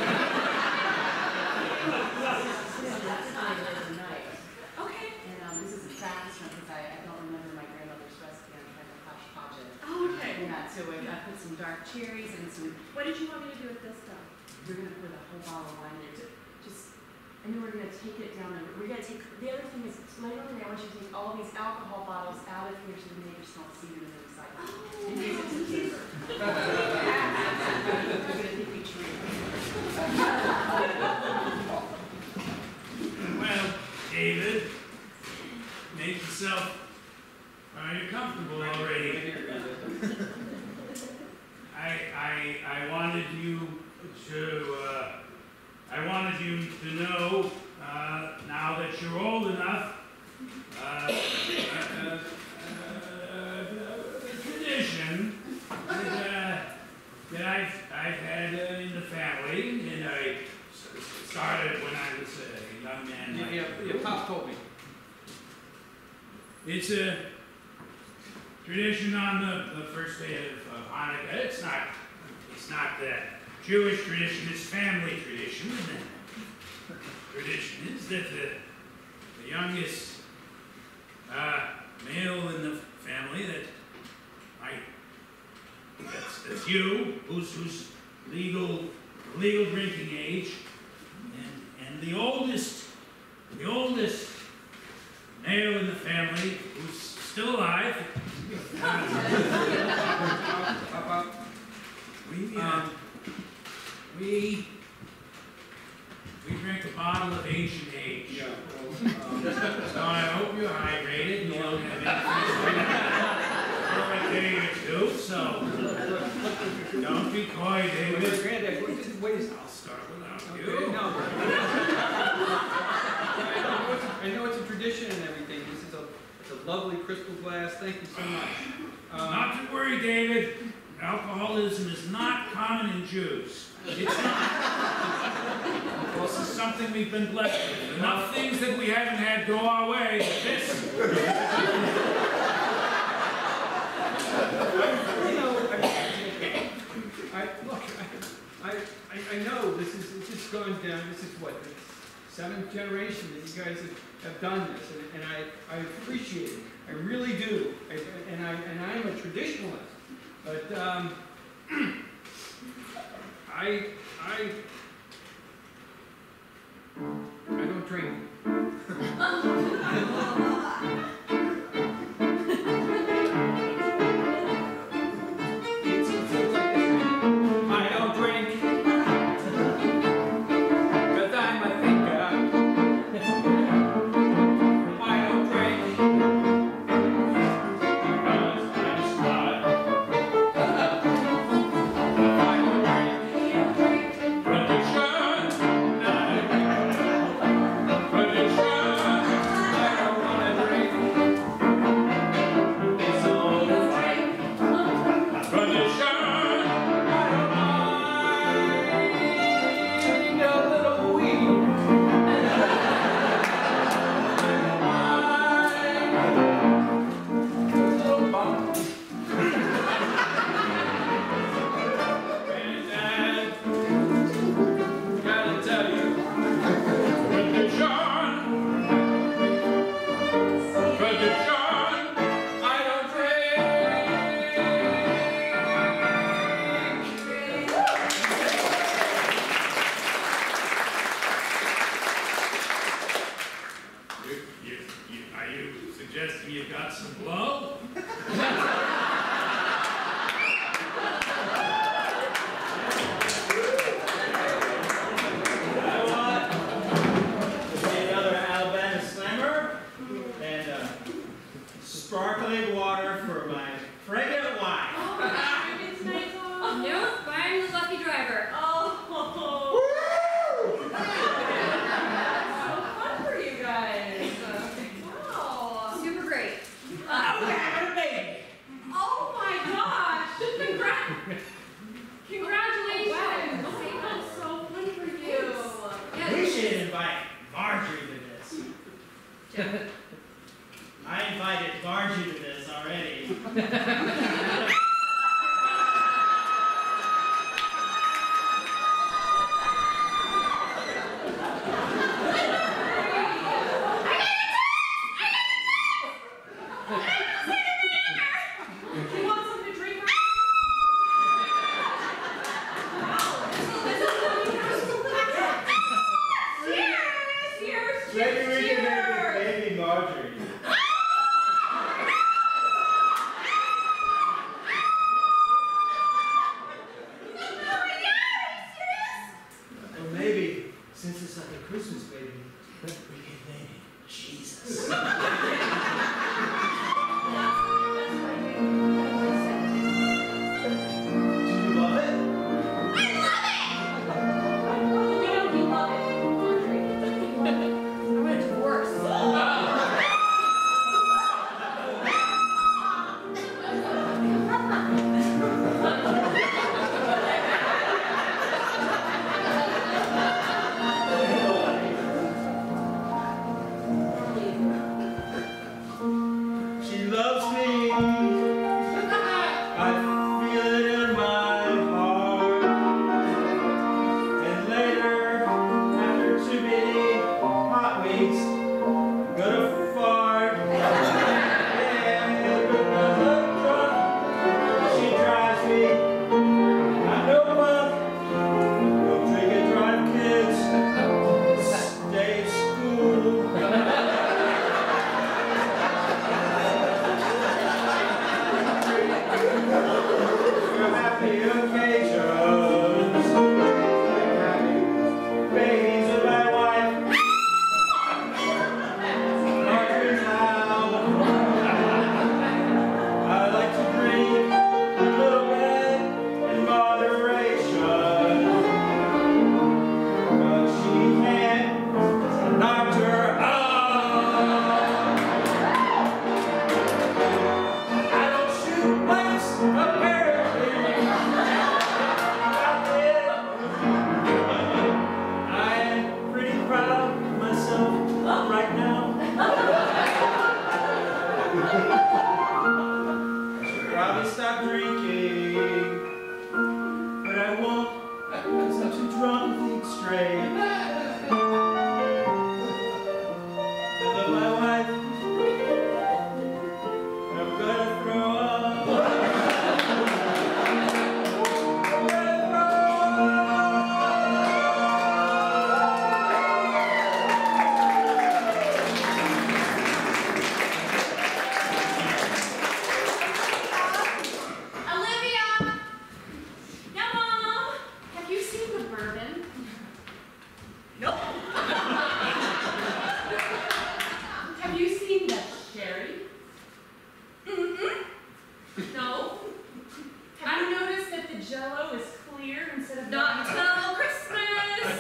That's later overnight. Okay. And um, this is a fast one because I, I don't remember my grandmother's recipe. I'm trying to hodgepodge it. Oh, okay. Yeah, so I, I put some dark cherries and some. What did you want me to do with this stuff? We're gonna put a whole bottle of wine in there. To, just, and then we're gonna take it down. And we're gonna take. The other thing is later on, I want you to take all these alcohol bottles out of here so the neighbors don't see them in the recycling. Oh. And use it to paper. We're gonna take each room. Well, David, make yourself uh, you're comfortable already. I, I, I wanted you to, uh, I wanted you to know, uh, now that you're old enough, uh, uh, uh, uh, the tradition that, uh, that I've, I've had uh, in the family, and I s- started when I was a young man. like Yeah, yeah, your pop told me. It's a tradition on the, the first day of, of Hanukkah. It's not, it's not the Jewish tradition, it's family tradition. And the tradition is that the, the youngest uh, male in the family, that I, that's, that's you, who's, who's legal, legal drinking age, and, and the oldest, the oldest male in the family who's still alive. we, uh, we, we drank a bottle of ancient age. Yeah, well, um, So I hope you're hydrated and you don't have anything for a day or two, so don't be coy, David. Granddad, wait, wait a second. I'll start without Okay, you. no. I know it's a- I know it's a tradition and everything. This is a, it's a lovely crystal glass. Thank you so much. Um, Not to worry, David. Alcoholism is not common in Jews. It's not. This is something we've been blessed with. Enough things that we haven't had go our way. But this. you know, I, I look. I, I, I know this is this is going down. This is what the seventh generation that you guys have, have done this, and, and I, I appreciate it. I really do. I, and I and I'm a traditionalist, but um, I I I don't drink. It's, it's like this. I don't drink. Cause I'm a thinker. I don't drink. Because I'm smart. I don't drink. Because I invited Bargy to this already. You want something to drink? Cheers! Maybe we can make a baby Marjorie. Or maybe, since it's like a Christmas baby, we can name it Jesus. Do you love it? We don't need love it, Audrey. I want a divorce. She loves me. I feel it in my heart. And later, after too many hot weeks, I'm gonna fart. And because I'm drunk, she drives me. I'm no punk. No drink and drive kids. Stay school. For happy occasions, having babies with my wife, Marjorie's out. I like to drink a little bit in moderation, but she can't knock her out. I don't shoot blanks, apparently. I am pretty proud of myself right now. I should probably stop drinking, but I won't because I'm too drunk to think straight. I love my wife, and I'm gonna throw up. I'm gonna throw Olivia! Yeah, Mom! Have you seen the bourbon? Nope. Have you seen the sherry? Mm-mm. No. Have you noticed that the jello is clear instead of Not white? till Christmas.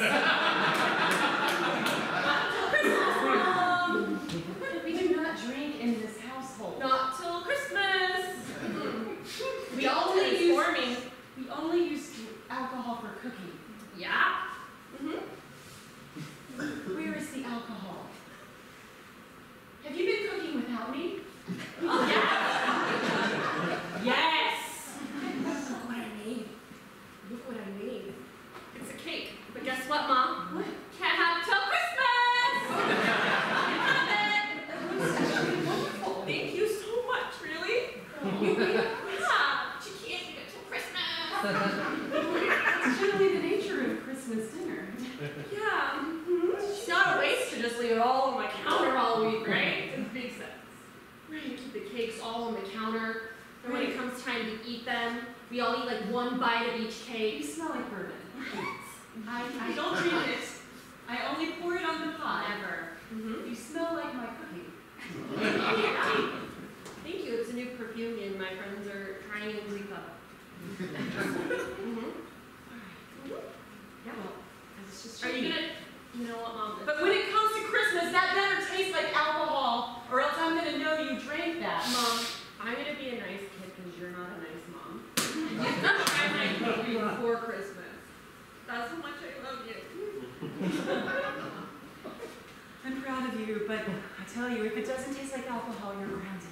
Not till Christmas, Mom. We do not drink in this household. Not till Christmas. We only use forming. we only use alcohol for cooking. Yeah. Mm-hmm. Where is the alcohol? Have you been cooking without me? Oh, yeah. Yes. Look what I made. Look what I made. It's a cake. But guess what, Mom? What? Can't have it till Christmas. Can't have it. Wonderful. Thank you so much, really. Yeah. She can't eat it till Christmas. That's generally the nature of Christmas dinner. Yeah. Mm-hmm. It's not a waste to just leave it all on my counter all week, right? It makes sense. Right, keep the cakes all on the counter. And when it comes time to eat them, we all eat like one bite of each You cake. smell like bourbon. I, I don't drink it. I only pour it on the pie. Never. Mm-hmm. You smell like my cooking. Yeah. Thank you. It's a new perfume and my friends are trying and Ripa. Mm-hmm. Yeah. Well, it's just Are you shady. gonna, you know what, Mom? But when it comes to Christmas, that better taste like alcohol, or else I'm gonna know you drank that. Mom, I'm gonna be a nice kid because you're not a nice mom. I might love you before Christmas. That's how much I love you. I'm proud of you, but I tell you, if it doesn't taste like alcohol, you're grounded.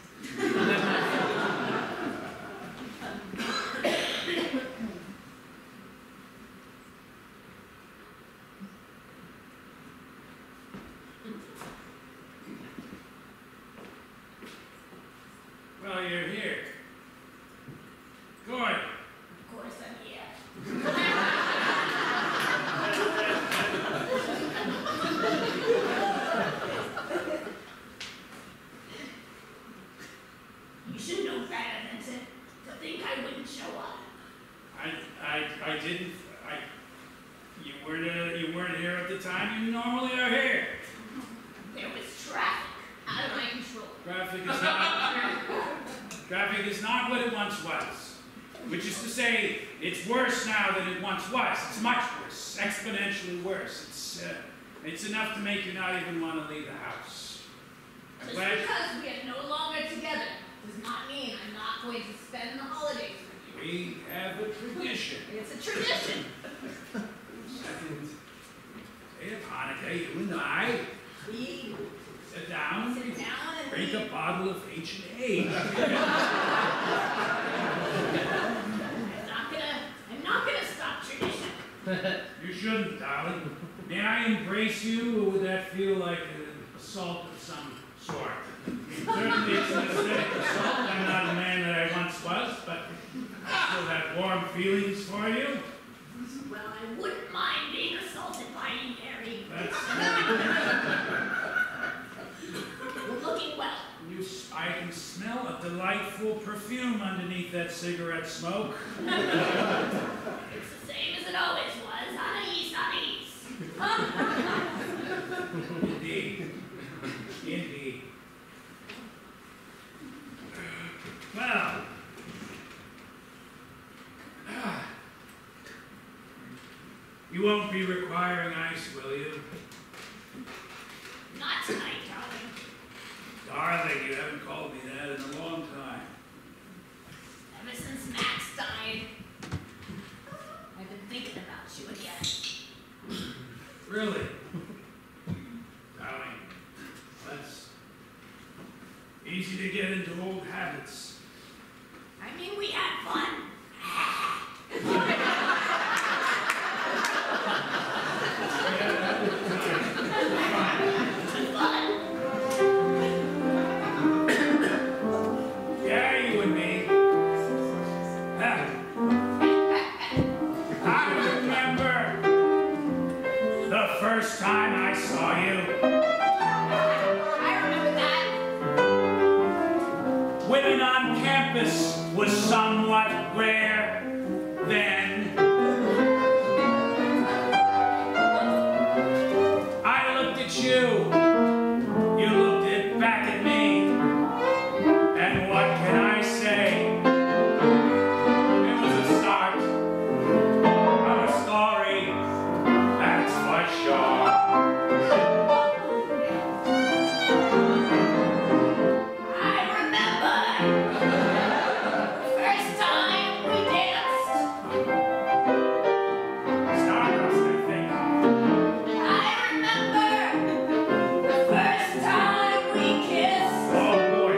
Well, you're here. Good. Of course I'm here. You should know better than to, to think I wouldn't show up. I, I, I didn't. I. You weren't. Uh, you weren't here at the time. You normally are here. There was traffic out of my control. Traffic is not. Traffic is not what it once was. Which is to say, it's worse now than it once was. It's much worse, exponentially worse. It's. Uh, it's enough to make you not even want to leave the house. I'm Just glad- because we are no longer together does not mean I'm not going to spend the holidays with you. We have a tradition. It's a tradition. Second day of Hanukkah, you and I We sit down, sit down and drink we... a bottle of H and H. I'm not gonna... I'm not gonna stop tradition. You shouldn't, darling. May I embrace you, or would that feel like an assault of some sort? Certainly it's an aesthetic assault. I'm not the man that I once was, but I still have warm feelings for you. Well, I wouldn't mind being assaulted by you, Harry. That's You're looking well. you. s- I can smell a delightful perfume underneath that cigarette smoke. It's the same as it always was. Unease, unease. Indeed. Indeed. Well. You won't be requiring ice, will you? Not tonight, darling. Darling, you haven't called me that in a long time. Ever since Max died, I've been thinking about you again. Really? Darling, that's easy to get into old habits. I mean, we had fun. Fun. Yeah, you and me. Ah. I remember the first time I saw you. I remember that. Women on campus was somewhat rare then. I looked at you. You looked at, back at me. And what can I say? It was the start of a story, that's for sure. I remember the first time we danced. Stardust, I think. I remember the first time we kissed. Oh boy,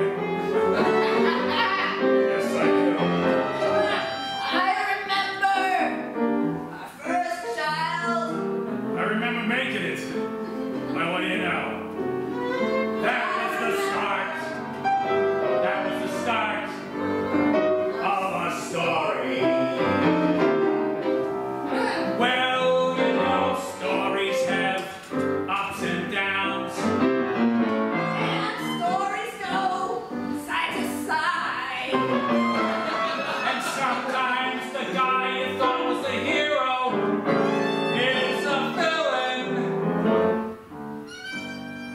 yes I do. I remember our first child. I remember making it. Well, what do you know? That was the start. That was the start of a story. Well, you know, stories have ups and downs. And stories go side to side. And sometimes the guy you thought was the hero is a villain.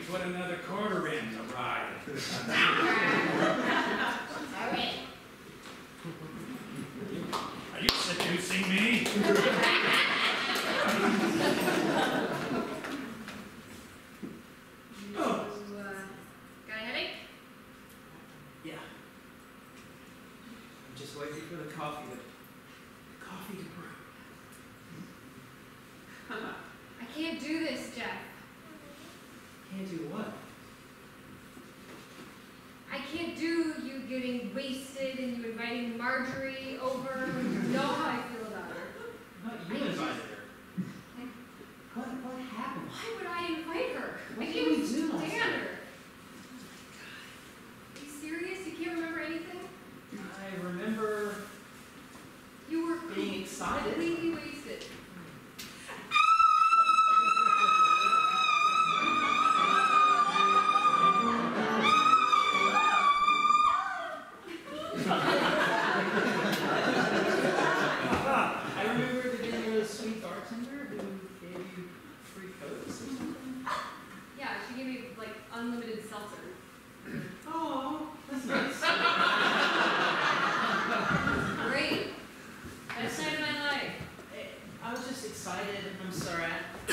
put another quarter in the ride. Sorry. Are you seducing me? You, uh, got a headache? Yeah. I'm just waiting for the coffee to, coffee to brew. I can't do this, Jeff. Can't do what? I can't do you getting wasted and you inviting Marjorie over. You know how I feel about her. Not you invited her. What, what happened? Why would I invite her? What I did can't we do last stand night? her. Are you serious? You can't remember anything? I remember You were being excited. completely wasted. I remember the being a really sweet bartender who gave you free cokes or something. Yeah, she gave me like unlimited seltzer. Oh, that's nice. Great. Best night of my life. I was just excited. I'm sorry.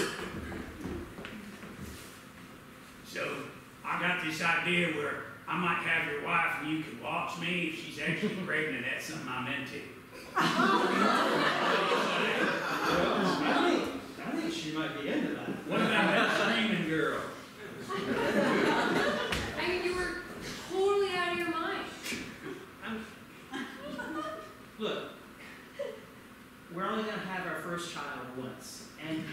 So, I got this idea where I might have your wife and you can watch me if she's actually pregnant. That's something I'm into. I think, I think she might be into that. What about that screaming girl? I mean, you were totally out of your mind. I'm, look, we're only going to have our first child once. And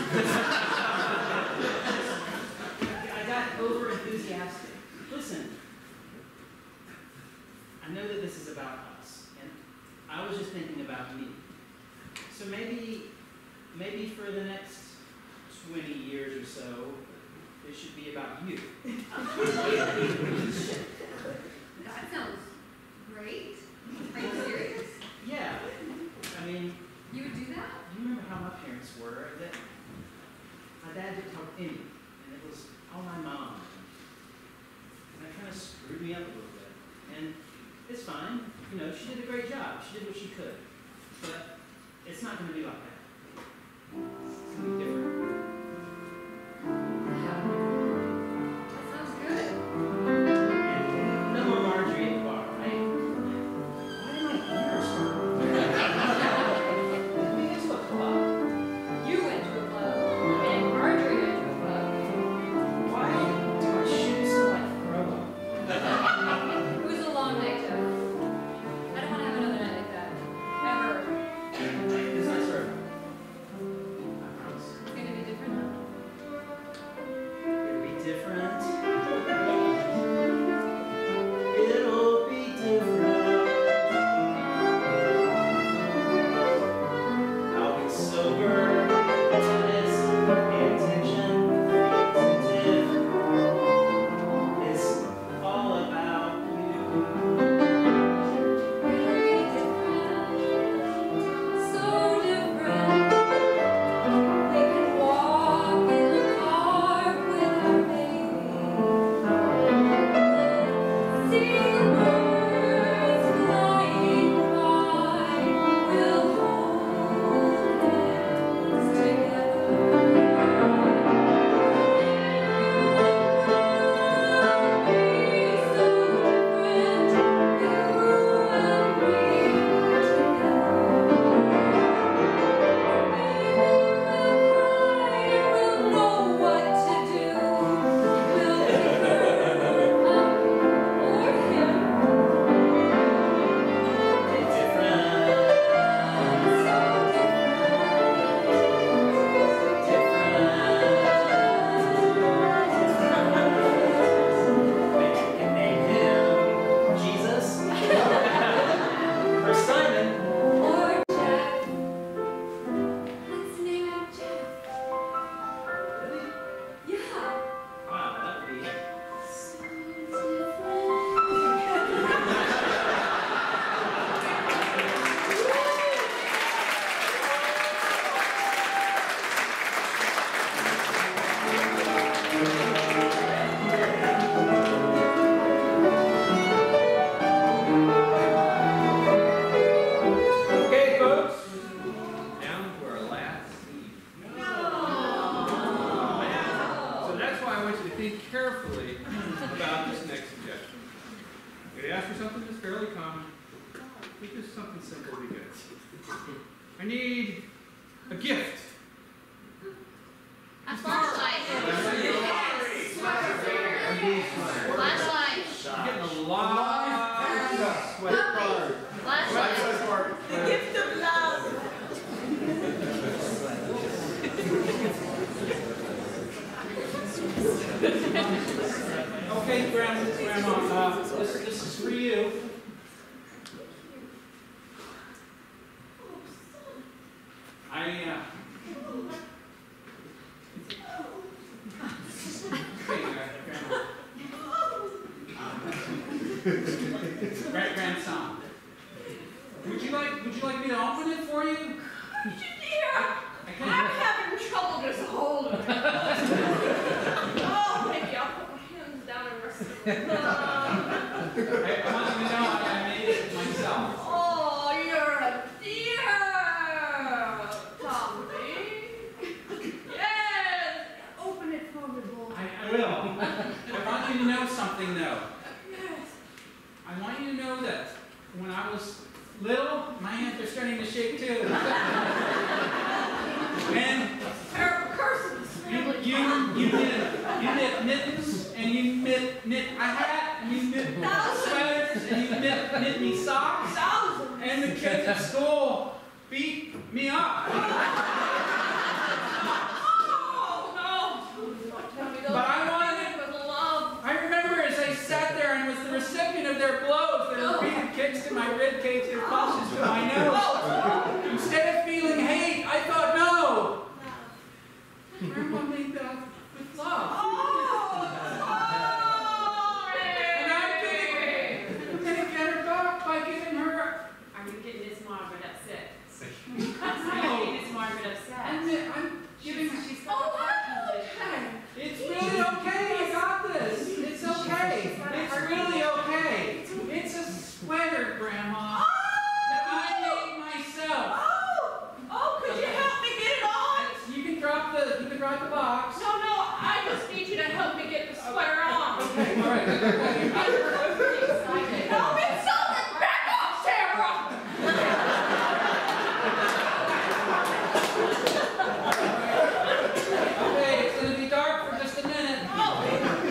I got over enthusiastic. Listen, I know that this is about us, and I was just thinking about me. So maybe, maybe for the next twenty years or so, it should be about you. That sounds great. Are you serious? Yeah. I mean, You would do that? you remember how my parents were? That my dad didn't talk any, and it was all my mom. And that kind of screwed me up a little bit. And it's fine. You know, she did a great job. She did what she could. But it's not going to be like that. It's going to be different. Yeah. That sounds good. And no more Marjorie at the bar, right? Why do my ears hurt? Did we get to a club? You went to a club, and Marjorie went to a club. Why do my shoes smell like throw up? It was a long night, Jeff. I don't want to have another night like that. Ever. It's nice for carefully about this next suggestion. I'm going to ask for something that's fairly common. I think just something simple will be good. I need a gift. A flashlight. Flashlight. I'm getting a lot of sweat. Flashlight. The gift of love. Okay, Grandma, Grandma, uh, this, this is for you. I, uh... Okay, uh, Grandma. Great grandson. Would you like, would you like me to open it for you? Dear, I can't. I'm having trouble just holding it. Oh, maybe I'll put my hands down and rest it. I, I want you to know I, I made it myself. Oh, you're a dear, Tommy. Yes, open it for me, boy. I, I will. I want you to know something, though. Yes. I want you to know that when I was little, my hands are starting to shake too. And Terrible curses. you, you, you knit, you knit mittens, and you knit, knit a hat, and you knit sweaters, and you knit, knit me socks, and the kids at school beat me up. Oh, no. Tell me those But I wanted with love. I remember as I sat there and was the recipient of their blows, their repeated kicks to my rib cage, their punches to my nose. Instead of feeling hate, I thought, no. Grandma made that with love. Oh, And I'm gonna, I'm gonna get her back by giving her. Are you getting Miss Margaret upset? I'm getting Miss Margaret upset. I'm, I'm giving her. She's got a heart condition. It's really okay. I got this. It's okay. It's really okay. It's a sweater, Grandma, that I made myself. Oh, oh, could you help me get it on? You can drop the. You can drop the box. No, no, I just need you to help me get the sweater on. Okay. All right. Help me something! Back off, Sarah! Okay, it's gonna be dark for just a minute. Oh,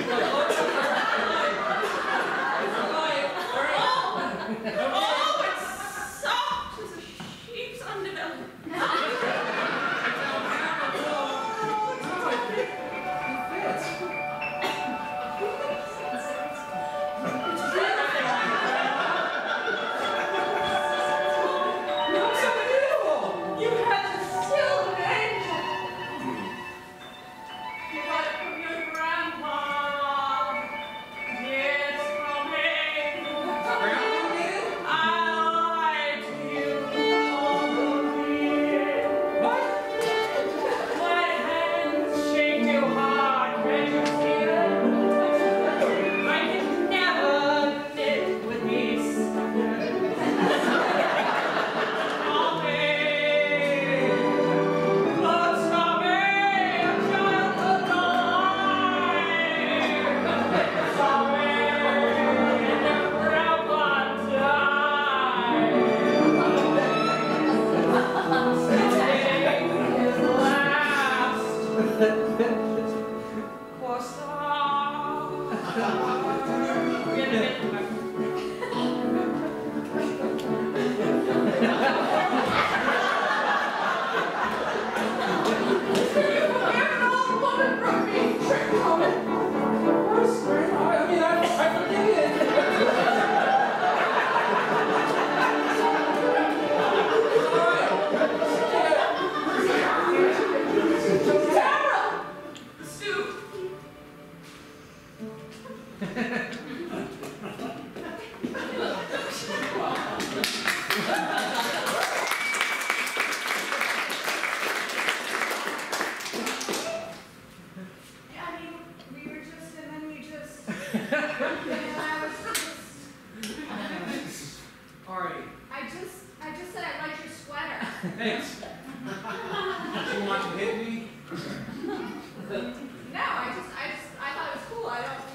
oh, it's soft as a sheep's underbelly. You had to steal an angel. You got it from your grandpa. Yes, from me. Grandma did? I lied to you. What? My hands shake too hard. Can you feel it? I can never knit with these. Stop me. Lord, stop me. A childhood life. Stop me. In the grandpa died. Staying his last. I mean, I, I forget it. Sarah! Stu! Yeah, I mean, we were just, and then we just, and I was just, All right. I just, I just said I liked your sweater. Thanks. You want to hit me? No, I just, I just, I thought it was cool. I don't,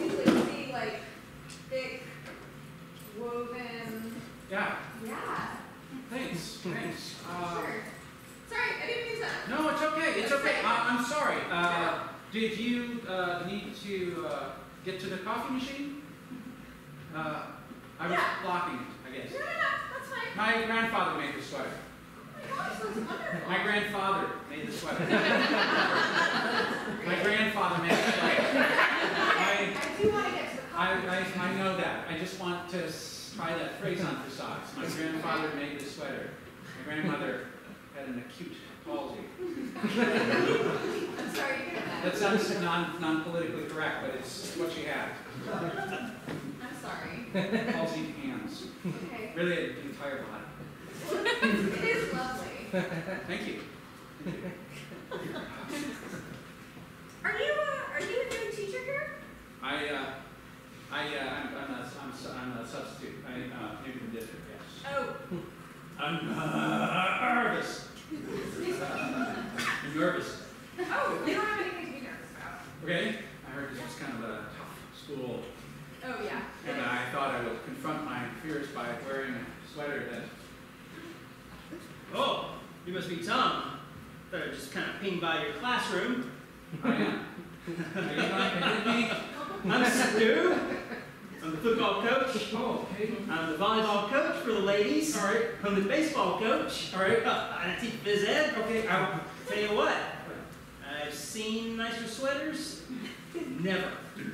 like thick, woven. Yeah. Yeah. Thanks. Thanks. Uh, Sure. Sorry, I didn't mean to. no, it's okay. It's okay. I, I'm sorry. Uh, did you uh, need to uh, get to the coffee machine? Uh, I was Yeah. blocking it, I guess. No, no, no, that's fine. My grandfather made the sweater. Oh my gosh, that's wonderful. My grandfather made the sweater. My grandfather made the sweater. I, I do want to get to the I, coffee. I, I know that. I just want to s- try that phrase on for size. My grandfather made the sweater. My grandmother had an acute palsy. I'm sorry to hear that. That sounds non, non-politically correct, but it's what she had. I'm sorry. Palsied hands. Okay. Really, an entire body. It is lovely. Thank you. Are you uh, are you a new teacher here? I, uh, I, uh, I'm, I'm, a, I'm, a, su- I'm a substitute. I, uh, came from district, yes. Oh. I'm uh, nervous. I'm nervous. Oh, you don't have anything to be nervous about. Okay? I heard this was kind of a tough school, Oh yeah. and I thought I would confront my fears by wearing a sweater that. Oh, you must be Tom. Thought I'd just kind of ping by your classroom. I am. Are you going to hit me? I'm Stu. I'm the football coach. Oh, okay. I'm the volleyball coach for the ladies. All right. I'm the baseball coach. All right. I teach phys ed. Okay. I'll, Tell you what, I've seen nicer sweaters. Never.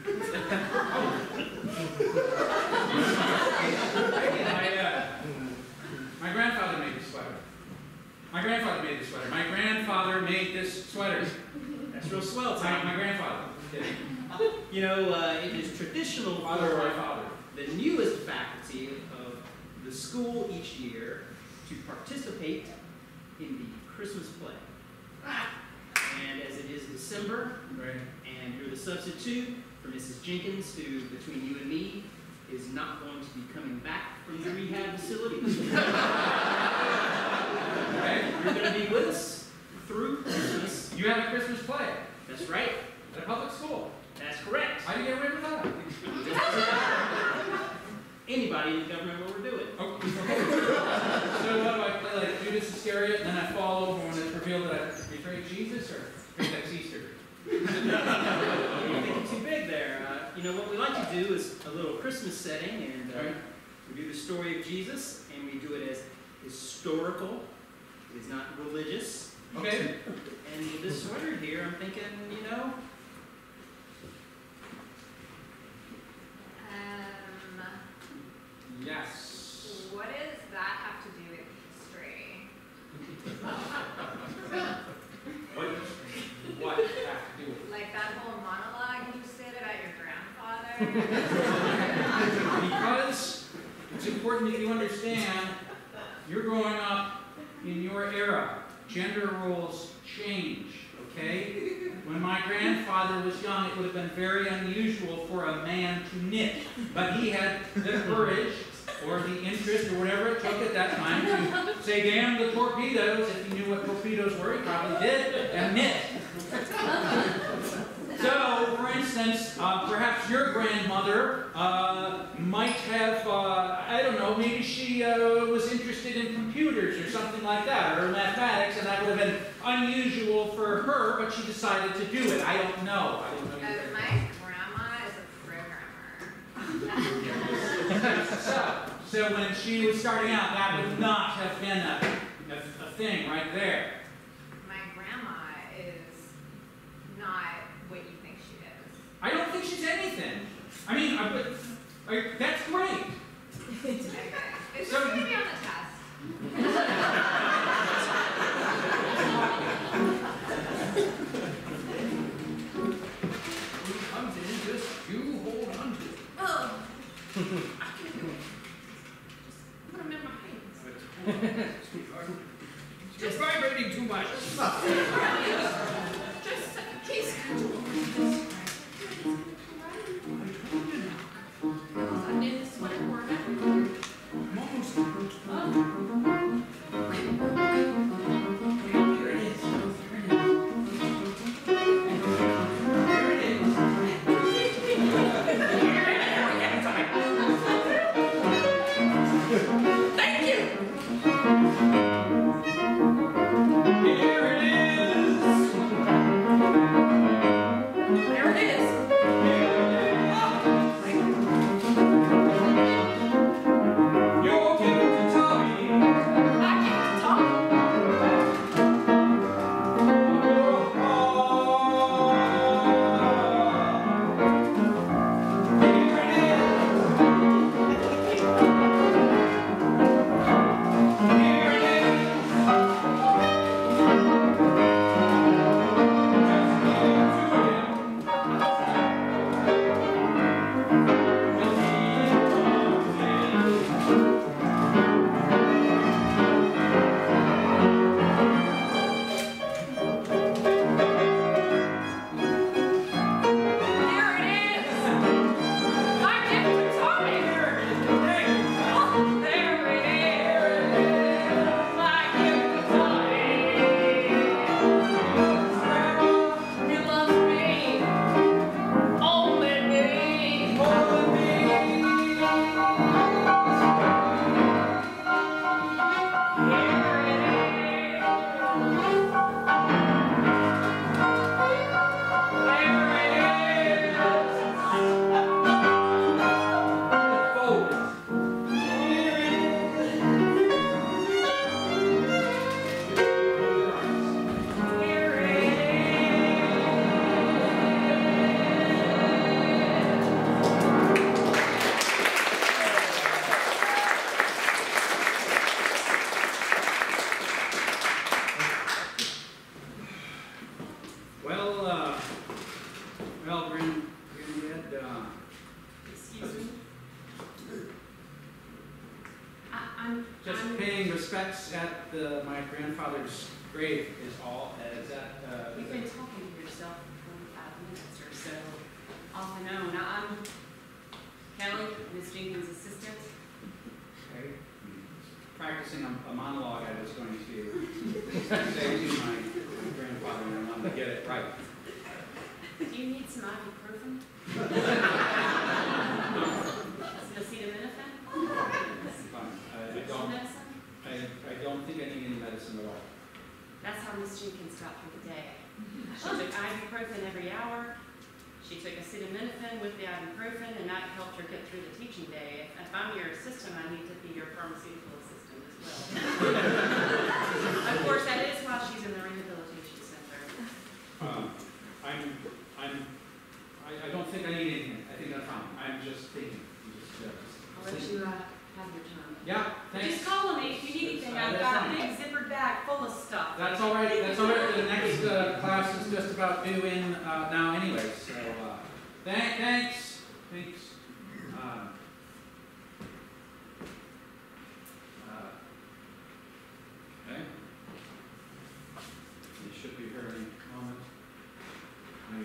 my, uh, my grandfather made this sweater. My grandfather made this sweater. My grandfather made this sweater. That's real swell, My, Tom. my grandfather did. You know, uh, it is traditional Father or my for father. the newest faculty of the school each year to participate in the Christmas play. And as it is December, Right. and you're the substitute for Missus Jenkins, who, between you and me, is not going to be coming back from the rehab facility. Okay. You're going to be with us through Christmas. You have a Christmas play That's right. at a public school. That's correct. How do you get away with that? Anybody in the government will do it. Oh, okay. So what do I play, like Judas Iscariot, and then I fall over when it's revealed that I betrayed Jesus, or maybe that's Easter? You're thinking too big there. Uh, you know, what we like to do is a little Christmas setting, and uh, Right. we do the story of Jesus, and we do it as historical. It is not religious. Okay. And with this sweater here, I'm thinking, you know, Um, Yes. what does that have to do with history? What, what have to do with Like that whole monologue you just did about your grandfather? Because it's important that you understand you're growing up in your era. Gender roles change, okay? When my grandfather was young, it would have been very unusual for a man to knit. But he had the courage or the interest or whatever it took at that time to say, damn the torpedoes. If he knew what torpedoes were, he probably did, and knit. So, for instance, uh, perhaps your grandmother uh, might have, uh, I don't know, maybe she uh, was interested in computers or something like that, or mathematics, and that would have been unusual for her, but she decided to do it. I don't know. I don't know. Uh, either. my grandma is a programmer. so, so when she was starting out, that would not have been a, a, a thing right there. My grandma is not what you think she is. I don't think she's anything. I mean, I, but, I, that's great. Okay. It's So- just gonna be on the test. Who comes in, just you hold on to it. Oh, I can do it. Just put them in my hands. You're vibrating too much. Just a case. I did this sweater for her. Here it is. Here it is. respects at the, my grandfather's grave is all. Is that? Uh, You've been talking to yourself for forty-five minutes or so, off and on. I'm Kelly, Miss Jenkins' assistant. Okay. Practicing a, a monologue I was going to say to my, my grandfather, and I wanted to get it right. Do you need some ibuprofen? Some acetaminophen? Fine. I, I Some don't. medicine? I, I don't think I need any medicine at all. That's how Miss Jenkins got through the day. She took ibuprofen every hour. She took acetaminophen with the ibuprofen, and that helped her get through the teaching day. If, if I'm your assistant, I need to be your pharmaceutical assistant as well. Of course, that is while she's in the rehabilitation center. Um, I'm. I'm. I, I don't think I need anything. I think I'm fine. I'm just thinking. Just, uh, I'll let you uh, have your time. Yeah. Thanks. Just call me if you need anything. Uh, I've that's got a fine. big zippered bag full of stuff. That's all right. That's all right. The next uh, class is just about due in uh, now, anyway. So, uh, thank, thanks, thanks. Uh, uh, okay. You should be heard any moment. Maybe.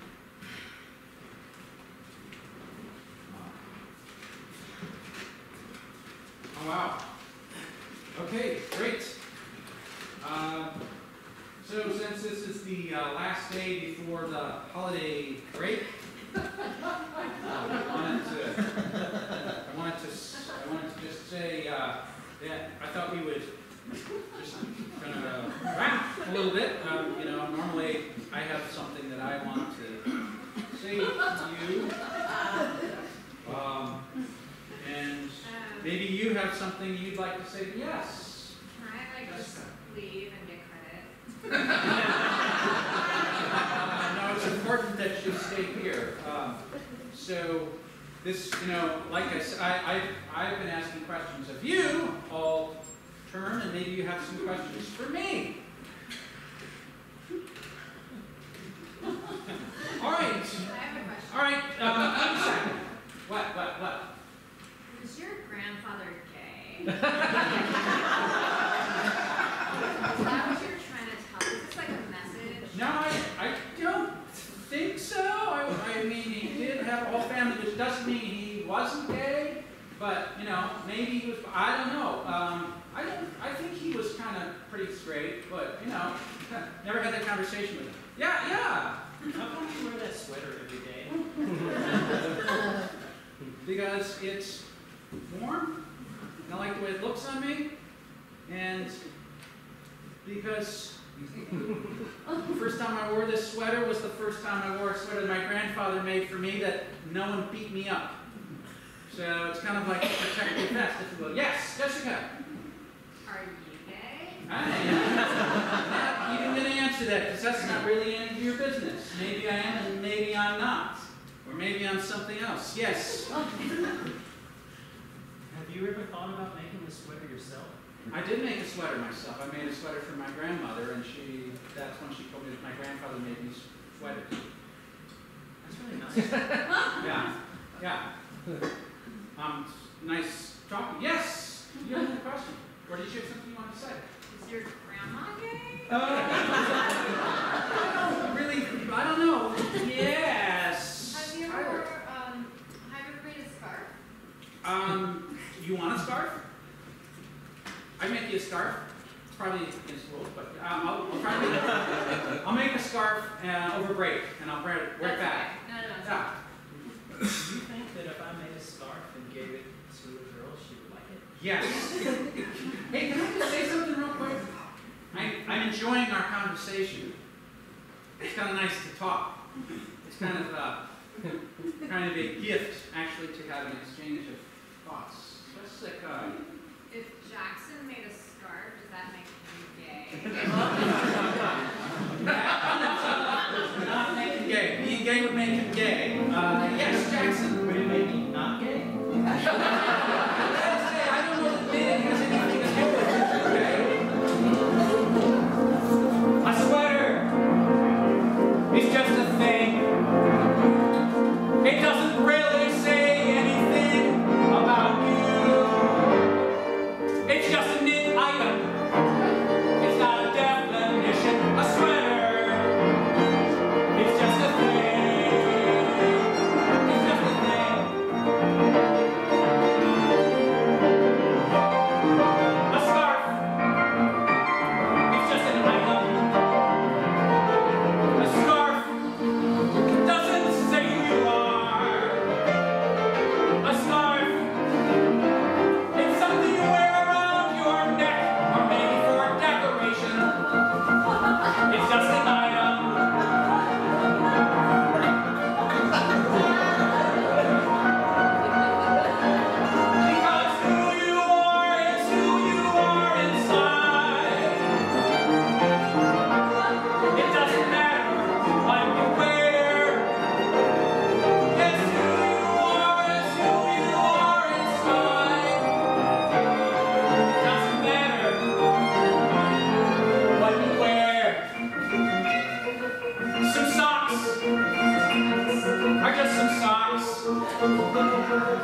Oh wow. Okay, great. Uh, so since this is the uh, last day before the holiday break, uh, I wanted to, I wanted to, s- I wanted to just say uh, that I thought we would just kind of rap a little bit. Um, you know, normally I have something that I want to say to you, um, and maybe you have something you'd like to say. Yes. Can I like just leave and get credit? Uh, no, it's important that you stay here. Um, so, this, you know, like I said, I, I've, I've been asking questions of you all term, and maybe you have some questions for me. All right. I have a question. All right. Uh, one second. What? What? What? Was your grandfather gay? Is that what you're trying to tell? Is this like a message? No, I, I don't think so. I, I mean, he did have a whole family, which doesn't mean he wasn't gay. But you know, maybe he was. I don't know. Um, I don't. I think he was kind of pretty straight. But you know, never had that conversation with him. Yeah, yeah. How come you wear that sweater every day? Because it's warm, and I like the way it looks on me, and because the first time I wore this sweater was the first time I wore a sweater that my grandfather made for me that no one beat me up. So it's kind of like a protective vest, if you will. Yes, Jessica? Are you gay? I am not even going to answer that, because that's not really any of your business. Maybe I am, and maybe I'm not. Or maybe I'm something else. Yes? Have you ever thought about making a sweater yourself? I did make a sweater myself. I made a sweater for my grandmother, and she that's when she told me that my grandfather made these sweaters. That's really nice. Yeah. Yeah. Um, nice talking. Yes! You have a question? Or did you have something you want to say? Is your grandma gay? Uh, I don't really, I don't know. Yes. Have you ever, um, have you ever made a scarf? Um, you want a scarf? I make you a scarf. It's probably against the rules, but I'll, I'll, I'll try to make it. I'll make a scarf uh, over break, and I'll wear it, wear it back. Okay. No, no, no. Yeah. Do you think that if I made a scarf and gave it to a girl, she would like it? Yes. Hey, can I just say something real quick? I, I'm enjoying our conversation. It's kind of nice to talk. It's kind of uh, kind of a gift, actually, to have an exchange of thoughts. Just like, uh, If Jackson made a scarf, does that make him gay? not making gay. Being gay would make him gay. Uh, yes, Jackson. Would it make me not gay? I don't know that big has anything to do with it, okay? A sweater is just a thing. It doesn't really say anything about you. It's just a knit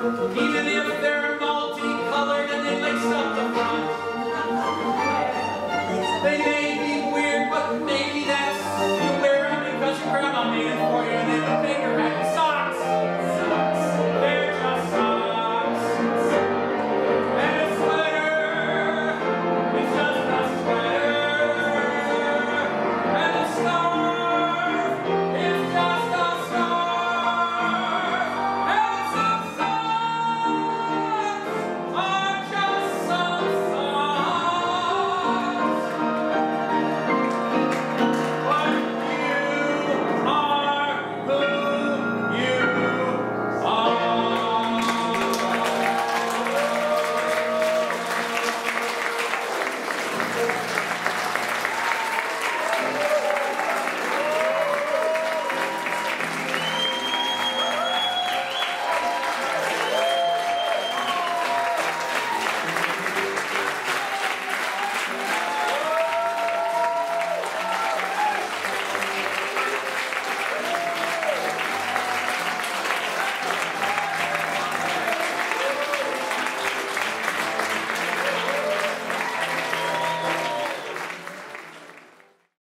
Even